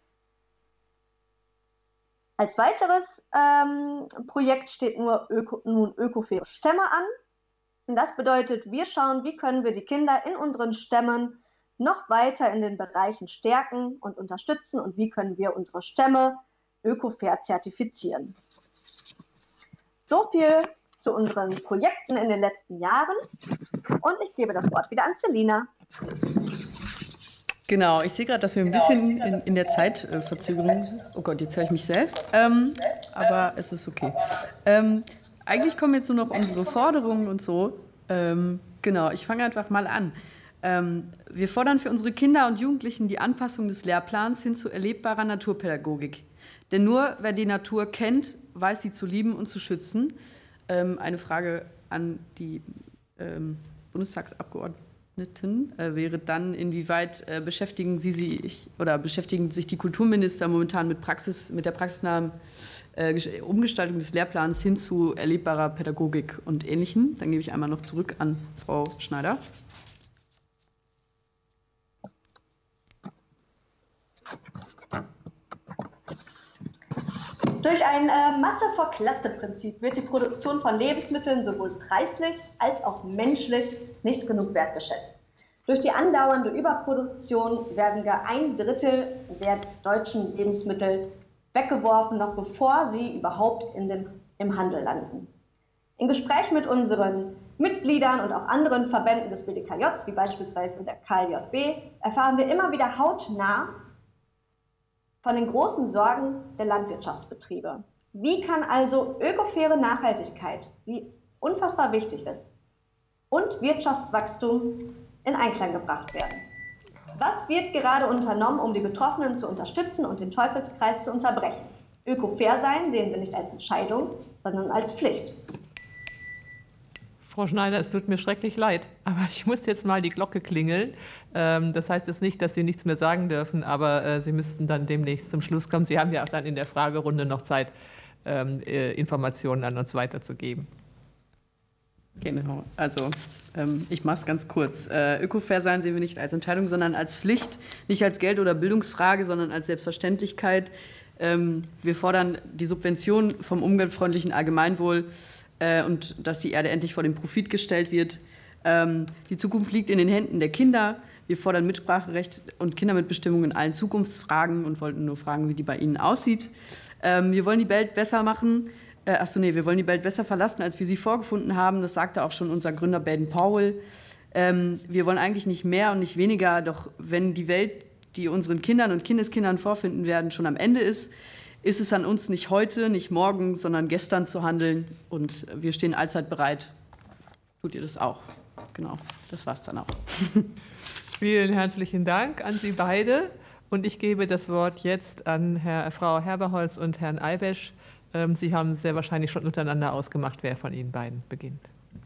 Als weiteres Projekt steht nun ökofaire Stämme an. Und das bedeutet, wir schauen, wie können wir die Kinder in unseren Stämmen noch weiter in den Bereichen stärken und unterstützen, und wie können wir unsere Stämme ökofair zertifizieren. So viel zu unseren Projekten in den letzten Jahren, und ich gebe das Wort wieder an Selina. Genau, ich sehe gerade, dass wir ein bisschen in der Zeitverzögerung sind. Oh Gott, jetzt höre ich mich selbst. Aber es ist okay. Eigentlich kommen jetzt nur noch unsere Forderungen und so. Genau, ich fange einfach mal an. Wir fordern für unsere Kinder und Jugendlichen die Anpassung des Lehrplans hin zu erlebbarer Naturpädagogik. Denn nur wer die Natur kennt, weiß sie zu lieben und zu schützen. Eine Frage an die Bundestagsabgeordneten wäre dann, inwieweit beschäftigen sich die Kulturminister momentan mit der praxisnahen Umgestaltung des Lehrplans hin zu erlebbarer Pädagogik und Ähnlichem. Dann gebe ich einmal noch zurück an Frau Schneider. Durch ein Masse-vor-Klasse-Prinzip wird die Produktion von Lebensmitteln sowohl preislich als auch menschlich nicht genug wertgeschätzt. Durch die andauernde Überproduktion werden gar 1/3 der deutschen Lebensmittel weggeworfen, noch bevor sie überhaupt im Handel landen. In Gesprächen mit unseren Mitgliedern und auch anderen Verbänden des BDKJs, wie beispielsweise der KLJB, erfahren wir immer wieder hautnah von den großen Sorgen der Landwirtschaftsbetriebe. Wie kann also ökofaire Nachhaltigkeit, die unfassbar wichtig ist, und Wirtschaftswachstum in Einklang gebracht werden? Was wird gerade unternommen, um die Betroffenen zu unterstützen und den Teufelskreis zu unterbrechen? Ökofair sein sehen wir nicht als Entscheidung, sondern als Pflicht. Frau Schneider, es tut mir schrecklich leid, aber ich muss jetzt mal die Glocke klingeln. Das heißt jetzt nicht, dass Sie nichts mehr sagen dürfen, aber Sie müssten dann demnächst zum Schluss kommen. Sie haben ja auch dann in der Fragerunde noch Zeit, Informationen an uns weiterzugeben. Genau, also ich mache es ganz kurz. Ökofair sein sehen wir nicht als Entscheidung, sondern als Pflicht, nicht als Geld- oder Bildungsfrage, sondern als Selbstverständlichkeit. Wir fordern die Subvention vom umweltfreundlichen Allgemeinwohl und dass die Erde endlich vor den Profit gestellt wird. Die Zukunft liegt in den Händen der Kinder. Wir fordern Mitspracherecht und Kindermitbestimmung in allen Zukunftsfragen und wollten nur fragen, wie die bei Ihnen aussieht. Wir wollen die Welt besser machen. Wir wollen die Welt besser verlassen, als wir sie vorgefunden haben. Das sagte auch schon unser Gründer Baden-Powell. Wir wollen eigentlich nicht mehr und nicht weniger. Doch wenn die Welt, die unseren Kindern und Kindeskindern vorfinden werden, schon am Ende ist, ist es an uns nicht heute, nicht morgen, sondern gestern zu handeln. Und wir stehen allzeit bereit. Tut ihr das auch? Genau, das war's dann auch. Vielen herzlichen Dank an Sie beide. Und ich gebe das Wort jetzt an Frau Herberholz und Herrn Eibesch. Sie haben sehr wahrscheinlich schon untereinander ausgemacht, wer von Ihnen beiden beginnt.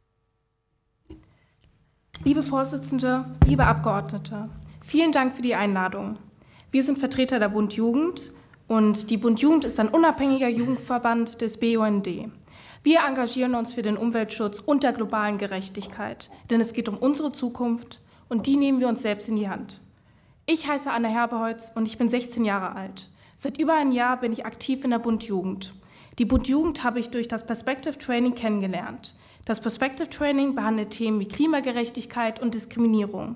Liebe Vorsitzende, liebe Abgeordnete, vielen Dank für die Einladung. Wir sind Vertreter der Bund Jugend und die Bund Jugend ist ein unabhängiger Jugendverband des BUND. Wir engagieren uns für den Umweltschutz und der globalen Gerechtigkeit, denn es geht um unsere Zukunft und die nehmen wir uns selbst in die Hand. Ich heiße Anna Herberholz und ich bin 16 Jahre alt. Seit über einem Jahr bin ich aktiv in der Bund Jugend. Die Bund Jugend habe ich durch das Perspective Training kennengelernt. Das Perspective Training behandelt Themen wie Klimagerechtigkeit und Diskriminierung.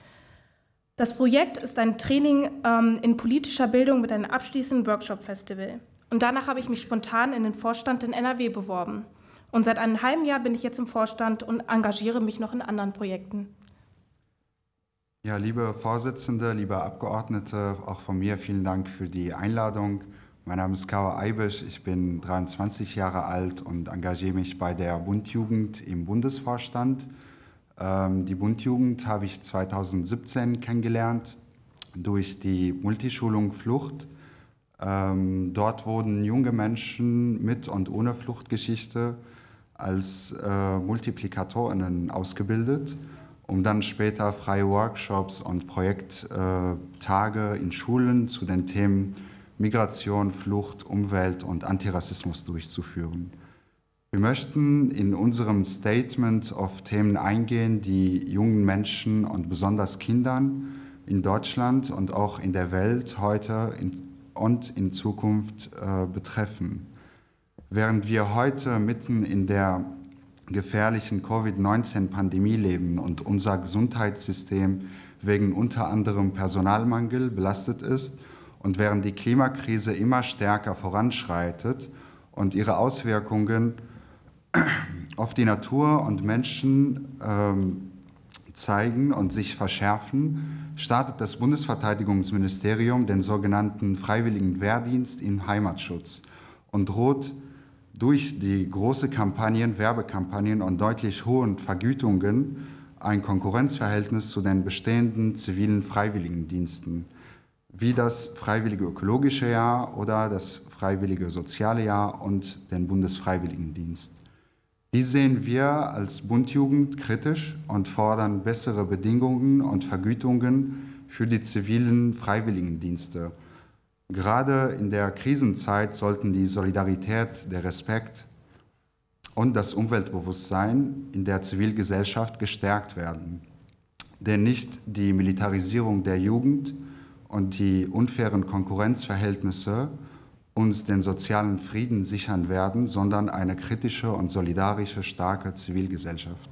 Das Projekt ist ein Training in politischer Bildung mit einem abschließenden Workshop-Festival. Und danach habe ich mich spontan in den Vorstand in NRW beworben. Und seit einem halben Jahr bin ich jetzt im Vorstand und engagiere mich noch in anderen Projekten. Ja, liebe Vorsitzende, liebe Abgeordnete, auch von mir vielen Dank für die Einladung. Mein Name ist Kao Eibesch, ich bin 23 Jahre alt und engagiere mich bei der Bund Jugend im Bundesvorstand. Die Bund Jugend habe ich 2017 kennengelernt durch die Multischulung Flucht. Dort wurden junge Menschen mit und ohne Fluchtgeschichte als MultiplikatorInnen ausgebildet, um dann später freie Workshops und Projekttage in Schulen zu den Themen Migration, Flucht, Umwelt und Antirassismus durchzuführen. Wir möchten in unserem Statement auf Themen eingehen, die jungen Menschen und besonders Kindern in Deutschland und auch in der Welt heute und in Zukunft betreffen. Während wir heute mitten in der gefährlichen Covid-19-Pandemie leben und unser Gesundheitssystem wegen unter anderem Personalmangel belastet ist und während die Klimakrise immer stärker voranschreitet und ihre Auswirkungen auf die Natur und Menschen zeigen und sich verschärfen, startet das Bundesverteidigungsministerium den sogenannten Freiwilligen Wehrdienst im Heimatschutz und droht durch die großen Kampagnen, Werbekampagnen und deutlich hohen Vergütungen ein Konkurrenzverhältnis zu den bestehenden zivilen Freiwilligendiensten, wie das Freiwillige Ökologische Jahr oder das Freiwillige Soziale Jahr und den Bundesfreiwilligendienst. Die sehen wir als Bund-Jugend kritisch und fordern bessere Bedingungen und Vergütungen für die zivilen Freiwilligendienste. Gerade in der Krisenzeit sollten die Solidarität, der Respekt und das Umweltbewusstsein in der Zivilgesellschaft gestärkt werden. Denn nicht die Militarisierung der Jugend und die unfairen Konkurrenzverhältnisse uns den sozialen Frieden sichern werden, sondern eine kritische und solidarische, starke Zivilgesellschaft.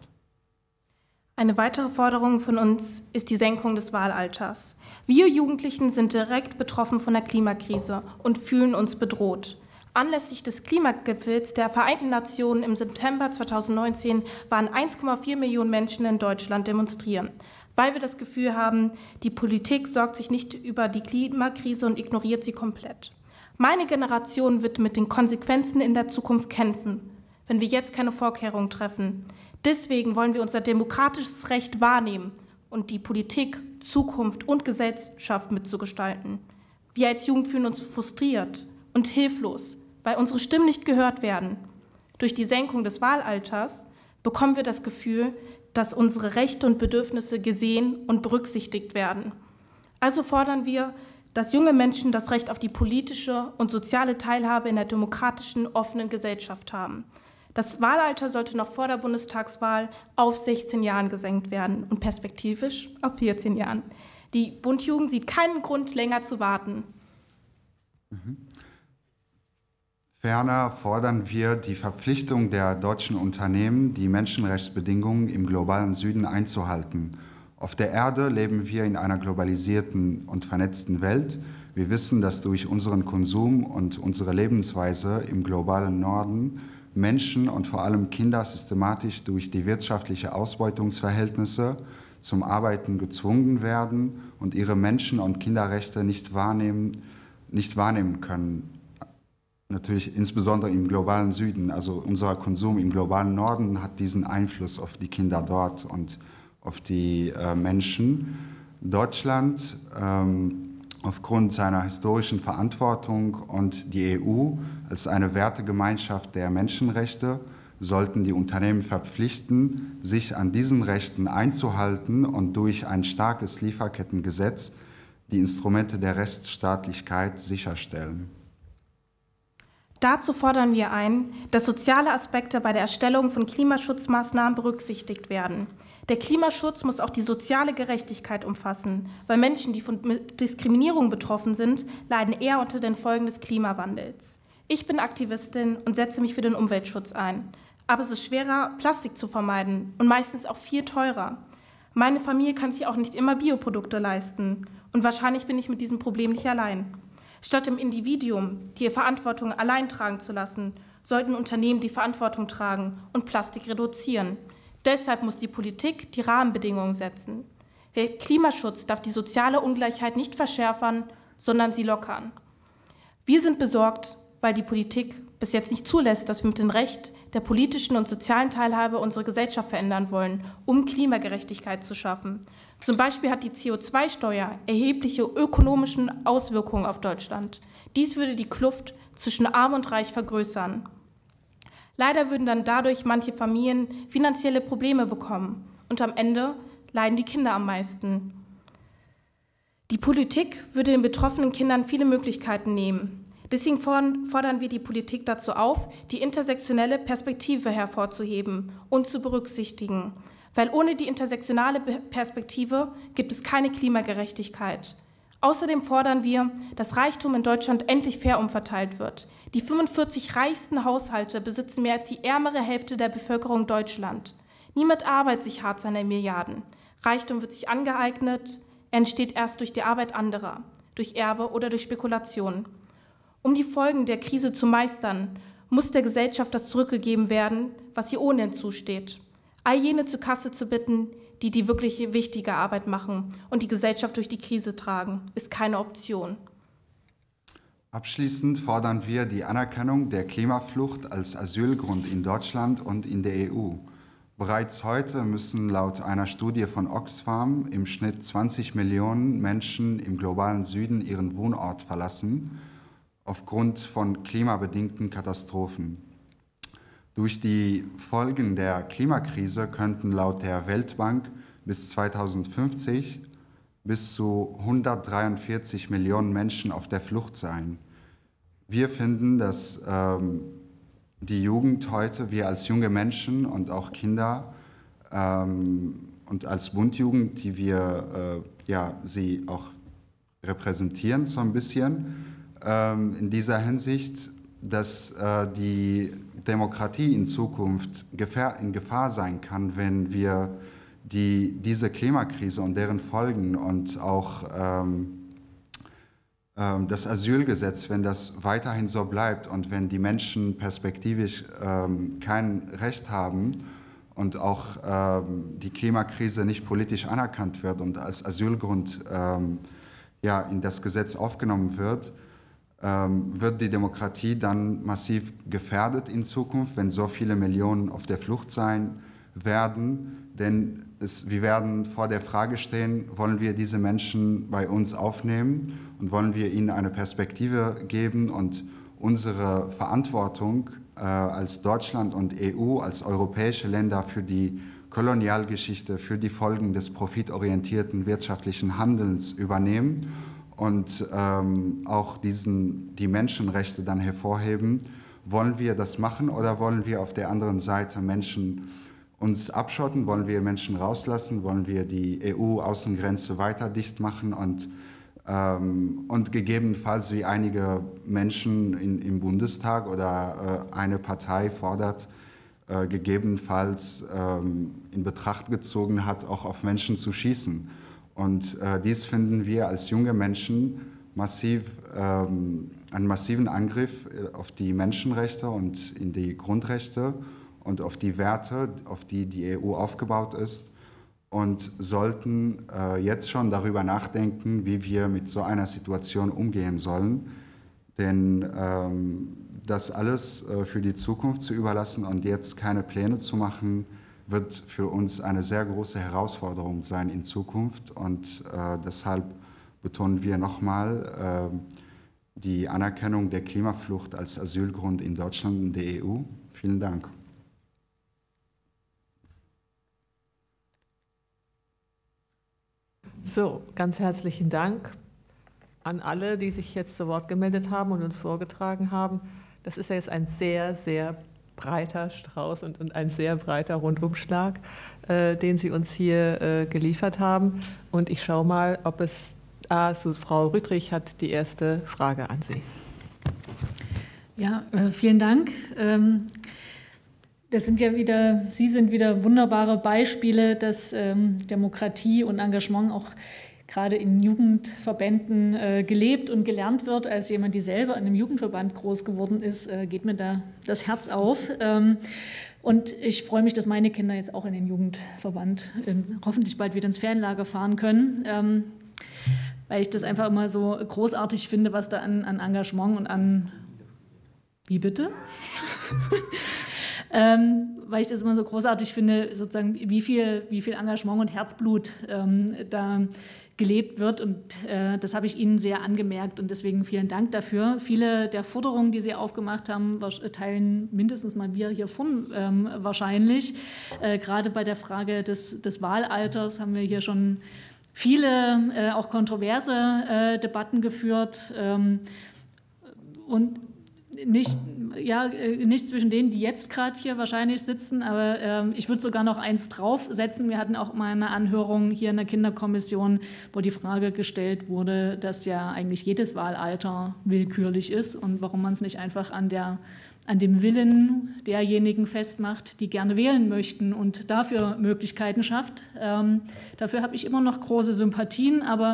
Eine weitere Forderung von uns ist die Senkung des Wahlalters. Wir Jugendlichen sind direkt betroffen von der Klimakrise und fühlen uns bedroht. Anlässlich des Klimagipfels der Vereinten Nationen im September 2019 waren 1,4 Millionen Menschen in Deutschland demonstrieren, weil wir das Gefühl haben, die Politik sorgt sich nicht über die Klimakrise und ignoriert sie komplett. Meine Generation wird mit den Konsequenzen in der Zukunft kämpfen, wenn wir jetzt keine Vorkehrungen treffen. Deswegen wollen wir unser demokratisches Recht wahrnehmen und die Politik, Zukunft und Gesellschaft mitzugestalten. Wir als Jugend fühlen uns frustriert und hilflos, weil unsere Stimmen nicht gehört werden. Durch die Senkung des Wahlalters bekommen wir das Gefühl, dass unsere Rechte und Bedürfnisse gesehen und berücksichtigt werden. Also fordern wir, dass junge Menschen das Recht auf die politische und soziale Teilhabe in der demokratischen, offenen Gesellschaft haben. Das Wahlalter sollte noch vor der Bundestagswahl auf 16 Jahren gesenkt werden und perspektivisch auf 14 Jahren. Die Bund-Jugend sieht keinen Grund, länger zu warten. Ferner fordern wir die Verpflichtung der deutschen Unternehmen, die Menschenrechtsbedingungen im globalen Süden einzuhalten. Auf der Erde leben wir in einer globalisierten und vernetzten Welt. Wir wissen, dass durch unseren Konsum und unsere Lebensweise im globalen Norden Menschen und vor allem Kinder systematisch durch die wirtschaftlichen Ausbeutungsverhältnisse zum Arbeiten gezwungen werden und ihre Menschen- und Kinderrechte nicht wahrnehmen können. Natürlich insbesondere im globalen Süden. Also unser Konsum im globalen Norden hat diesen Einfluss auf die Kinder dort und auf die Menschen. Deutschland aufgrund seiner historischen Verantwortung und die EU als eine Wertegemeinschaft der Menschenrechte sollten die Unternehmen verpflichten, sich an diesen Rechten einzuhalten und durch ein starkes Lieferkettengesetz die Instrumente der Rechtsstaatlichkeit sicherstellen. Dazu fordern wir ein, dass soziale Aspekte bei der Erstellung von Klimaschutzmaßnahmen berücksichtigt werden. Der Klimaschutz muss auch die soziale Gerechtigkeit umfassen, weil Menschen, die von Diskriminierung betroffen sind, leiden eher unter den Folgen des Klimawandels. Ich bin Aktivistin und setze mich für den Umweltschutz ein. Aber es ist schwerer, Plastik zu vermeiden und meistens auch viel teurer. Meine Familie kann sich auch nicht immer Bioprodukte leisten und wahrscheinlich bin ich mit diesem Problem nicht allein. Statt dem Individuum die Verantwortung allein tragen zu lassen, sollten Unternehmen die Verantwortung tragen und Plastik reduzieren. Deshalb muss die Politik die Rahmenbedingungen setzen. Der Klimaschutz darf die soziale Ungleichheit nicht verschärfen, sondern sie lockern. Wir sind besorgt, weil die Politik bis jetzt nicht zulässt, dass wir mit dem Recht der politischen und sozialen Teilhabe unsere Gesellschaft verändern wollen, um Klimagerechtigkeit zu schaffen. Zum Beispiel hat die CO2-Steuer erhebliche ökonomische Auswirkungen auf Deutschland. Dies würde die Kluft zwischen Arm und Reich vergrößern. Leider würden dann dadurch manche Familien finanzielle Probleme bekommen und am Ende leiden die Kinder am meisten. Die Politik würde den betroffenen Kindern viele Möglichkeiten nehmen. Deswegen fordern wir die Politik dazu auf, die intersektionelle Perspektive hervorzuheben und zu berücksichtigen. Weil ohne die intersektionale Perspektive gibt es keine Klimagerechtigkeit. Außerdem fordern wir, dass Reichtum in Deutschland endlich fair umverteilt wird. Die 45 reichsten Haushalte besitzen mehr als die ärmere Hälfte der Bevölkerung Deutschland. Niemand arbeitet sich hart seine Milliarden. Reichtum wird sich angeeignet, er entsteht erst durch die Arbeit anderer, durch Erbe oder durch Spekulation. Um die Folgen der Krise zu meistern, muss der Gesellschaft das zurückgegeben werden, was ihr ohnehin zusteht. All jene zur Kasse zu bitten, die wirklich wichtige Arbeit machen und die Gesellschaft durch die Krise tragen, ist keine Option. Abschließend fordern wir die Anerkennung der Klimaflucht als Asylgrund in Deutschland und in der EU. Bereits heute müssen laut einer Studie von Oxfam im Schnitt 20 Millionen Menschen im globalen Süden ihren Wohnort verlassen, aufgrund von klimabedingten Katastrophen. Durch die Folgen der Klimakrise könnten laut der Weltbank bis 2050 bis zu 143 Millionen Menschen auf der Flucht sein. Wir finden, dass die Jugend heute, wir als junge Menschen und auch Kinder und als Bundjugend, die wir sie auch repräsentieren so ein bisschen, in dieser Hinsicht, dass die Demokratie in Zukunft in Gefahr sein kann, wenn wir diese Klimakrise und deren Folgen und auch das Asylgesetz, wenn das weiterhin so bleibt und wenn die Menschen perspektivisch kein Recht haben und auch die Klimakrise nicht politisch anerkannt wird und als Asylgrund in das Gesetz aufgenommen wird, wird die Demokratie dann massiv gefährdet in Zukunft, wenn so viele Millionen auf der Flucht sein werden. Denn wir werden vor der Frage stehen, wollen wir diese Menschen bei uns aufnehmen und wollen wir ihnen eine Perspektive geben und unsere Verantwortung als Deutschland und EU, als europäische Länder für die Kolonialgeschichte, für die Folgen des profitorientierten wirtschaftlichen Handelns übernehmen und auch die Menschenrechte dann hervorheben. Wollen wir das machen oder wollen wir auf der anderen Seite Menschen uns abschotten? Wollen wir Menschen rauslassen? Wollen wir die EU-Außengrenze weiter dicht machen und gegebenenfalls, wie einige Menschen im Bundestag oder eine Partei fordert, gegebenenfalls in Betracht gezogen hat, auch auf Menschen zu schießen? Und dies finden wir als junge Menschen einen massiven Angriff auf die Menschenrechte und in die Grundrechte und auf die Werte, auf die die EU aufgebaut ist, und sollten jetzt schon darüber nachdenken, wie wir mit so einer Situation umgehen sollen. Denn das alles für die Zukunft zu überlassen und jetzt keine Pläne zu machen, wird für uns eine sehr große Herausforderung sein in Zukunft. Und deshalb betonen wir nochmal die Anerkennung der Klimaflucht als Asylgrund in Deutschland und der EU. Vielen Dank. So, ganz herzlichen Dank an alle, die sich jetzt zu Wort gemeldet haben und uns vorgetragen haben. Das ist ja jetzt ein sehr, sehr breiter Strauß und ein sehr breiter Rundumschlag, den Sie uns hier geliefert haben. Und ich schaue mal, ob es... Frau Rüttrich hat die erste Frage an Sie. Ja, vielen Dank. Sie sind wieder wunderbare Beispiele, dass Demokratie und Engagement auch gerade in Jugendverbänden gelebt und gelernt wird. Als jemand, die selber in einem Jugendverband groß geworden ist, geht mir da das Herz auf. Und ich freue mich, dass meine Kinder jetzt auch in den Jugendverband hoffentlich bald wieder ins Ferienlager fahren können, weil ich das einfach immer so großartig finde, was da an Engagement und an... Wie bitte? Weil ich das immer so großartig finde, sozusagen, wie viel Engagement und Herzblut da gelebt wird. Und das habe ich Ihnen sehr angemerkt und deswegen vielen Dank dafür. Viele der Forderungen, die Sie aufgemacht haben, teilen mindestens mal wir hier von wahrscheinlich. Gerade bei der Frage des Wahlalters haben wir hier schon viele, auch kontroverse Debatten geführt und nicht zwischen denen, die jetzt gerade hier wahrscheinlich sitzen, aber ich würde sogar noch eins draufsetzen. Wir hatten auch mal eine Anhörung hier in der Kinderkommission, wo die Frage gestellt wurde, dass ja eigentlich jedes Wahlalter willkürlich ist und warum man es nicht einfach an dem Willen derjenigen festmacht, die gerne wählen möchten und dafür Möglichkeiten schafft. Dafür habe ich immer noch große Sympathien, aber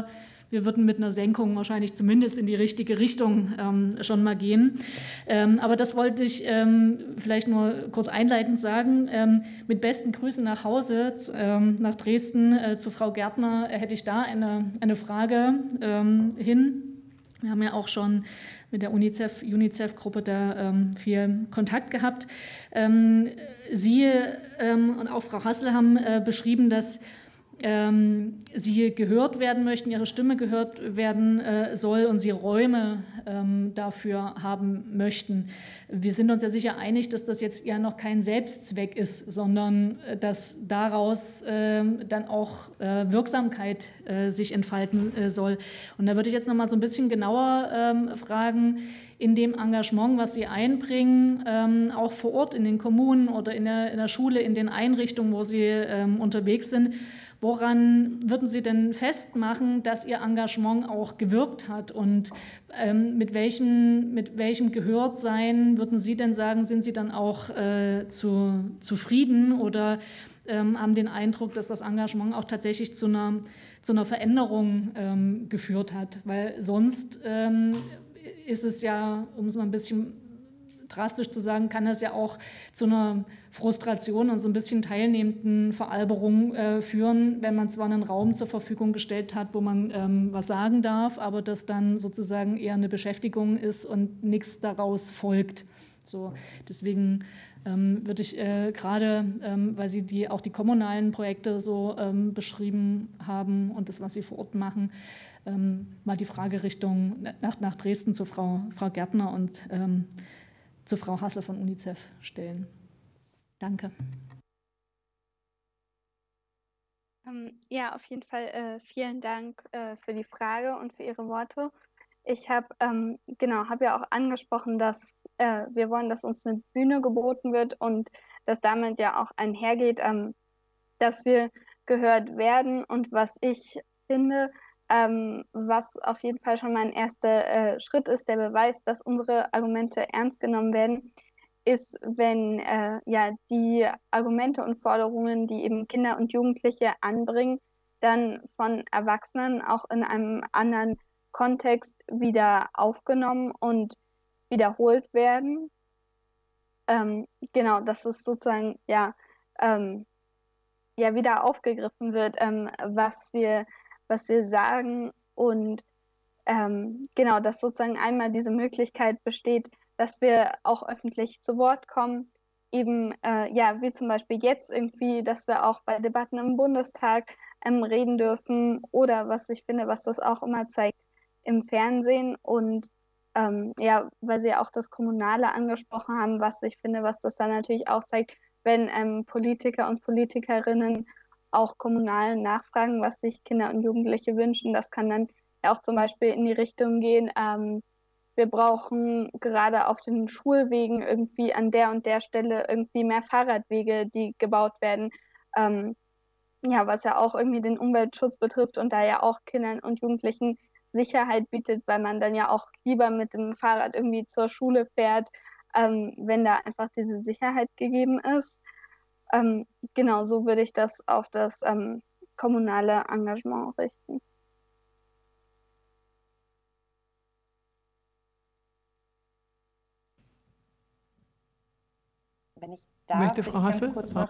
wir würden mit einer Senkung wahrscheinlich zumindest in die richtige Richtung schon mal gehen. Aber das wollte ich vielleicht nur kurz einleitend sagen. Mit besten Grüßen nach Hause, nach Dresden, zu Frau Gärtner hätte ich da eine Frage hin. Wir haben ja auch schon mit der UNICEF-Gruppe da viel Kontakt gehabt. Sie und auch Frau Hassel haben beschrieben, dass Sie gehört werden möchten, Ihre Stimme gehört werden soll und Sie Räume dafür haben möchten. Wir sind uns ja sicher einig, dass das jetzt ja noch kein Selbstzweck ist, sondern dass daraus dann auch Wirksamkeit sich entfalten soll. Und da würde ich jetzt noch mal so ein bisschen genauer fragen, in dem Engagement, was Sie einbringen, auch vor Ort in den Kommunen oder in der Schule, in den Einrichtungen, wo Sie unterwegs sind. Woran würden Sie denn festmachen, dass Ihr Engagement auch gewirkt hat? Und mit welchem Gehörtsein würden Sie denn sagen, sind Sie dann auch zufrieden oder haben den Eindruck, dass das Engagement auch tatsächlich zu einer Veränderung geführt hat? Weil sonst ist es ja, um es mal ein bisschen drastisch zu sagen, kann das ja auch zu einer Frustration und so ein bisschen teilnehmenden Veralberung führen, wenn man zwar einen Raum zur Verfügung gestellt hat, wo man was sagen darf, aber das dann sozusagen eher eine Beschäftigung ist und nichts daraus folgt. So, deswegen würde ich gerade, weil Sie auch die kommunalen Projekte so beschrieben haben und das, was Sie vor Ort machen, mal die Frage Richtung nach Dresden zu Frau Gärtner und zu Frau Hassel von UNICEF stellen. Danke. Ja, auf jeden Fall vielen Dank für die Frage und für Ihre Worte. Ich habe hab ja auch angesprochen, dass wir wollen, dass uns eine Bühne geboten wird und dass damit ja auch einhergeht, dass wir gehört werden. Und was ich finde, was auf jeden Fall schon mal ein erster Schritt ist, der Beweis, dass unsere Argumente ernst genommen werden, ist, wenn die Argumente und Forderungen, die eben Kinder und Jugendliche anbringen, dann von Erwachsenen auch in einem anderen Kontext wieder aufgenommen und wiederholt werden. Dass es sozusagen wieder aufgegriffen wird, was wir sagen und dass sozusagen einmal diese Möglichkeit besteht, dass wir auch öffentlich zu Wort kommen, eben wie zum Beispiel jetzt irgendwie, dass wir auch bei Debatten im Bundestag reden dürfen oder was ich finde, was das auch immer zeigt, im Fernsehen und weil Sie ja auch das Kommunale angesprochen haben, was ich finde, was das dann natürlich auch zeigt, wenn Politiker und Politikerinnen auch kommunal nachfragen, was sich Kinder und Jugendliche wünschen. Das kann dann ja auch zum Beispiel in die Richtung gehen, wir brauchen gerade auf den Schulwegen irgendwie an der und der Stelle irgendwie mehr Fahrradwege, die gebaut werden. Was ja auch irgendwie den Umweltschutz betrifft und da ja auch Kindern und Jugendlichen Sicherheit bietet, weil man dann ja auch lieber mit dem Fahrrad irgendwie zur Schule fährt, wenn da einfach diese Sicherheit gegeben ist. So würde ich das auf das kommunale Engagement richten. Wenn ich darf, möchte Frau Hassel kurz noch.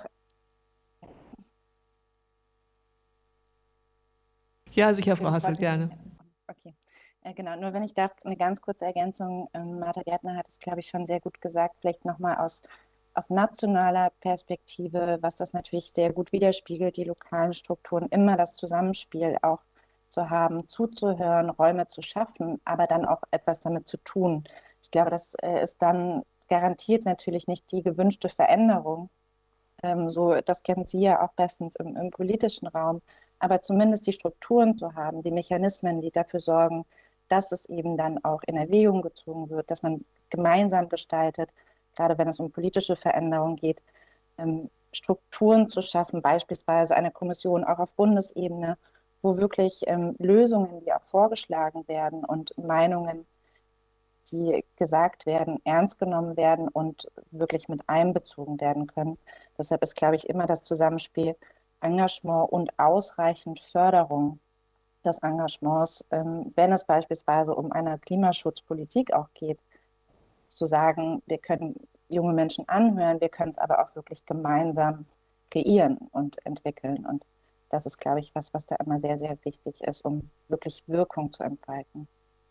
Ja, sicher, Frau Hassel, gerne. Okay, genau. Nur wenn ich darf, eine ganz kurze Ergänzung. Martha Gärtner hat es, glaube ich, schon sehr gut gesagt. Vielleicht nochmal auf nationaler Perspektive, was das natürlich sehr gut widerspiegelt, die lokalen Strukturen, immer das Zusammenspiel auch zu haben, zuzuhören, Räume zu schaffen, aber dann auch etwas damit zu tun. Ich glaube, das ist dann garantiert natürlich nicht die gewünschte Veränderung. Das kennen Sie ja auch bestens im politischen Raum. Aber zumindest die Strukturen zu haben, die Mechanismen, die dafür sorgen, dass es eben dann auch in Erwägung gezogen wird, dass man gemeinsam gestaltet, gerade wenn es um politische Veränderungen geht, Strukturen zu schaffen, beispielsweise eine Kommission auch auf Bundesebene, wo wirklich Lösungen, die auch vorgeschlagen werden und Meinungen, die gesagt werden, ernst genommen werden und wirklich mit einbezogen werden können. Deshalb ist, glaube ich, immer das Zusammenspiel Engagement und ausreichend Förderung des Engagements, wenn es beispielsweise um eine Klimaschutzpolitik auch geht, zu sagen, wir können junge Menschen anhören, wir können es aber auch wirklich gemeinsam kreieren und entwickeln. Und das ist, glaube ich, was da immer sehr, sehr wichtig ist, um wirklich Wirkung zu entfalten.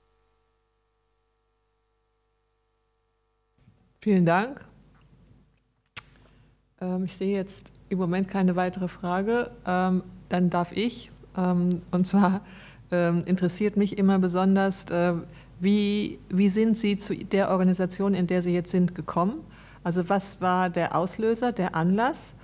Vielen Dank. Ich sehe jetzt im Moment keine weitere Frage. Dann darf ich. Und zwar interessiert mich immer besonders, wie sind Sie zu der Organisation, in der Sie jetzt sind, gekommen? Also was war der Auslöser, der Anlass?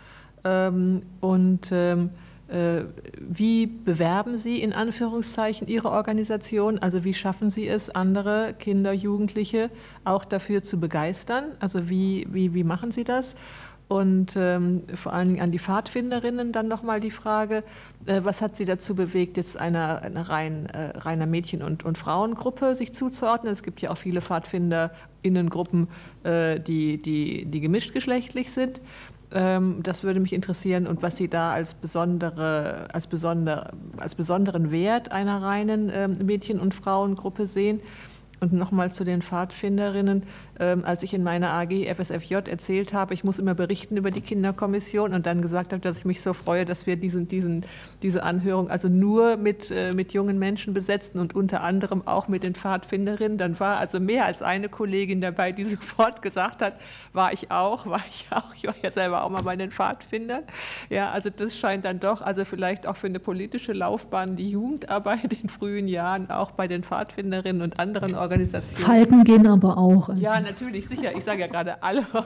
Wie bewerben Sie in Anführungszeichen Ihre Organisation? Also wie schaffen Sie es, andere Kinder, Jugendliche auch dafür zu begeistern? Also wie machen Sie das? Und vor allen Dingen an die Pfadfinderinnen dann nochmal die Frage, was hat Sie dazu bewegt, jetzt einer reiner Mädchen- und Frauengruppe sich zuzuordnen? Es gibt ja auch viele PfadfinderInnengruppen, die gemischtgeschlechtlich sind. Das würde mich interessieren und was Sie da als besonderen Wert einer reinen Mädchen- und Frauengruppe sehen. Und nochmal zu den Pfadfinderinnen. Als ich in meiner AG FSFJ erzählt habe, ich muss immer berichten über die Kinderkommission und dann gesagt habe, dass ich mich so freue, dass wir diese Anhörung also nur mit jungen Menschen besetzen und unter anderem auch mit den Pfadfinderinnen. Dann war also mehr als eine Kollegin dabei, die sofort gesagt hat, war ich auch. Ich war ja selber auch mal bei den Pfadfindern. Ja, also das scheint dann doch, also vielleicht auch für eine politische Laufbahn, die Jugendarbeit in frühen Jahren auch bei den Pfadfinderinnen und anderen Organisationen. Falken gehen aber auch. Also. Ja, natürlich, sicher. Ich sage ja gerade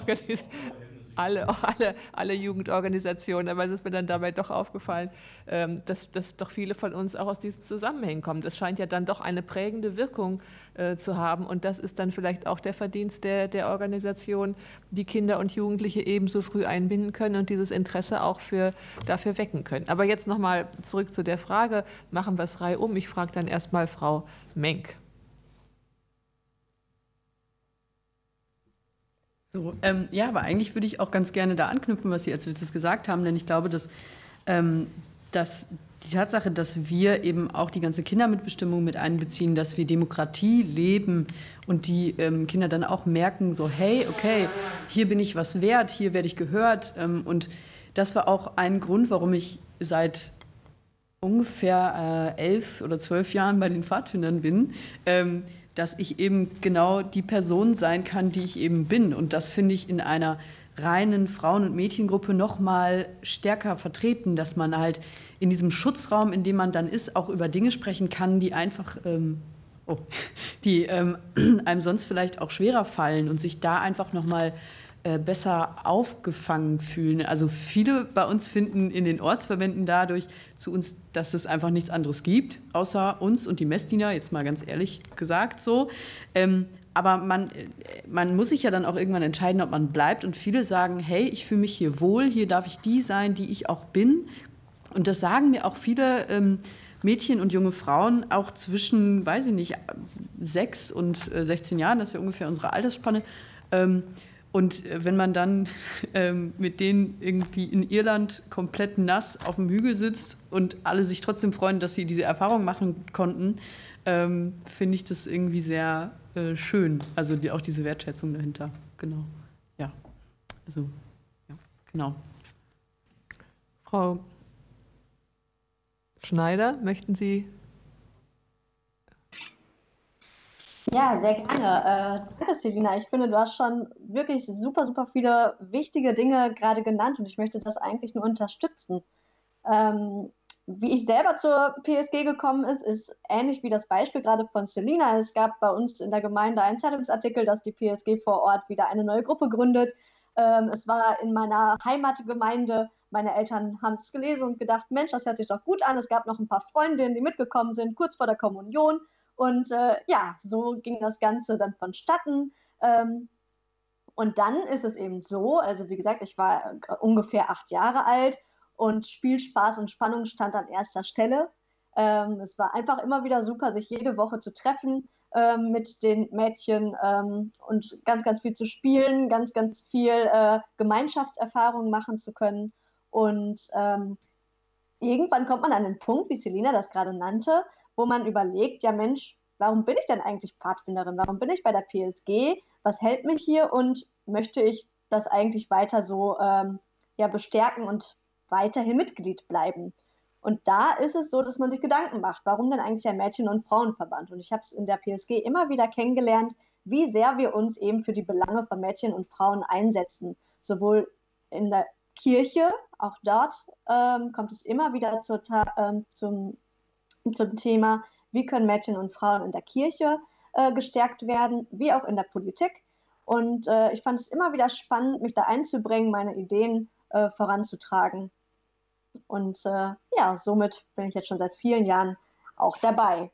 alle Jugendorganisationen, aber es ist mir dann dabei doch aufgefallen, dass doch viele von uns auch aus diesen Zusammenhängen kommen. Das scheint ja dann doch eine prägende Wirkung zu haben und das ist dann vielleicht auch der Verdienst der Organisation, die Kinder und Jugendliche ebenso früh einbinden können und dieses Interesse auch dafür wecken können. Aber jetzt nochmal zurück zu der Frage, machen wir es reihum. Ich frage dann erstmal Frau Menk. So, ja, aber eigentlich würde ich auch ganz gerne da anknüpfen, was Sie als letztes gesagt haben, denn ich glaube, dass die Tatsache, dass wir eben auch die ganze Kindermitbestimmung mit einbeziehen, dass wir Demokratie leben und die Kinder dann auch merken, so hey, okay, hier bin ich was wert, hier werde ich gehört. Und das war auch ein Grund, warum ich seit ungefähr 11 oder 12 Jahren bei den Pfadfindern bin, dass ich eben genau die Person sein kann, die ich eben bin. Und das finde ich in einer reinen Frauen- und Mädchengruppe noch mal stärker vertreten, dass man halt in diesem Schutzraum, in dem man dann ist, auch über Dinge sprechen kann, die einfach, einem sonst vielleicht auch schwerer fallen und sich da einfach noch mal besser aufgefangen fühlen. Also viele bei uns finden in den Ortsverbänden dadurch zu uns, dass es einfach nichts anderes gibt, außer uns und die Messdiener, jetzt mal ganz ehrlich gesagt so. Aber man muss sich ja dann auch irgendwann entscheiden, ob man bleibt. Und viele sagen, hey, ich fühle mich hier wohl, hier darf ich die sein, die ich auch bin. Und das sagen mir auch viele Mädchen und junge Frauen, auch zwischen, weiß ich nicht, 6 und 16 Jahren, das ist ja ungefähr unsere Altersspanne. Und wenn man dann mit denen irgendwie in Irland komplett nass auf dem Hügel sitzt und alle sich trotzdem freuen, dass sie diese Erfahrung machen konnten, finde ich das irgendwie sehr schön. Also auch diese Wertschätzung dahinter. Genau. Ja. Also, ja, genau. Frau Schneider, möchten Sie? Ja, sehr gerne. Danke, Selina. Ich finde, du hast schon wirklich super, super viele wichtige Dinge gerade genannt und ich möchte das eigentlich nur unterstützen. Wie ich selber zur PSG gekommen ist ähnlich wie das Beispiel gerade von Selina. Es gab bei uns in der Gemeinde einen Zeitungsartikel, dass die PSG vor Ort wieder eine neue Gruppe gründet. Es war in meiner Heimatgemeinde. Meine Eltern haben es gelesen und gedacht, Mensch, das hört sich doch gut an. Es gab noch ein paar Freundinnen, die mitgekommen sind, kurz vor der Kommunion. Und ja, so ging das Ganze dann vonstatten. Und dann ist es eben so, also wie gesagt, ich war ungefähr 8 Jahre alt und Spielspaß und Spannung stand an erster Stelle. Es war einfach immer wieder super, sich jede Woche zu treffen mit den Mädchen und ganz, ganz viel zu spielen, ganz, ganz viel Gemeinschaftserfahrung machen zu können. Und irgendwann kommt man an den Punkt, wie Selina das gerade nannte, wo man überlegt, ja Mensch, warum bin ich denn eigentlich Pfadfinderin? Warum bin ich bei der PSG? Was hält mich hier und möchte ich das eigentlich weiter so bestärken und weiterhin Mitglied bleiben? Und da ist es so, dass man sich Gedanken macht, warum denn eigentlich ein Mädchen- und Frauenverband? Und ich habe es in der PSG immer wieder kennengelernt, wie sehr wir uns eben für die Belange von Mädchen und Frauen einsetzen. Sowohl in der Kirche, auch dort kommt es immer wieder zum Thema, wie können Mädchen und Frauen in der Kirche gestärkt werden, wie auch in der Politik. Und ich fand es immer wieder spannend, mich da einzubringen, meine Ideen voranzutragen. Und somit bin ich jetzt schon seit vielen Jahren auch dabei.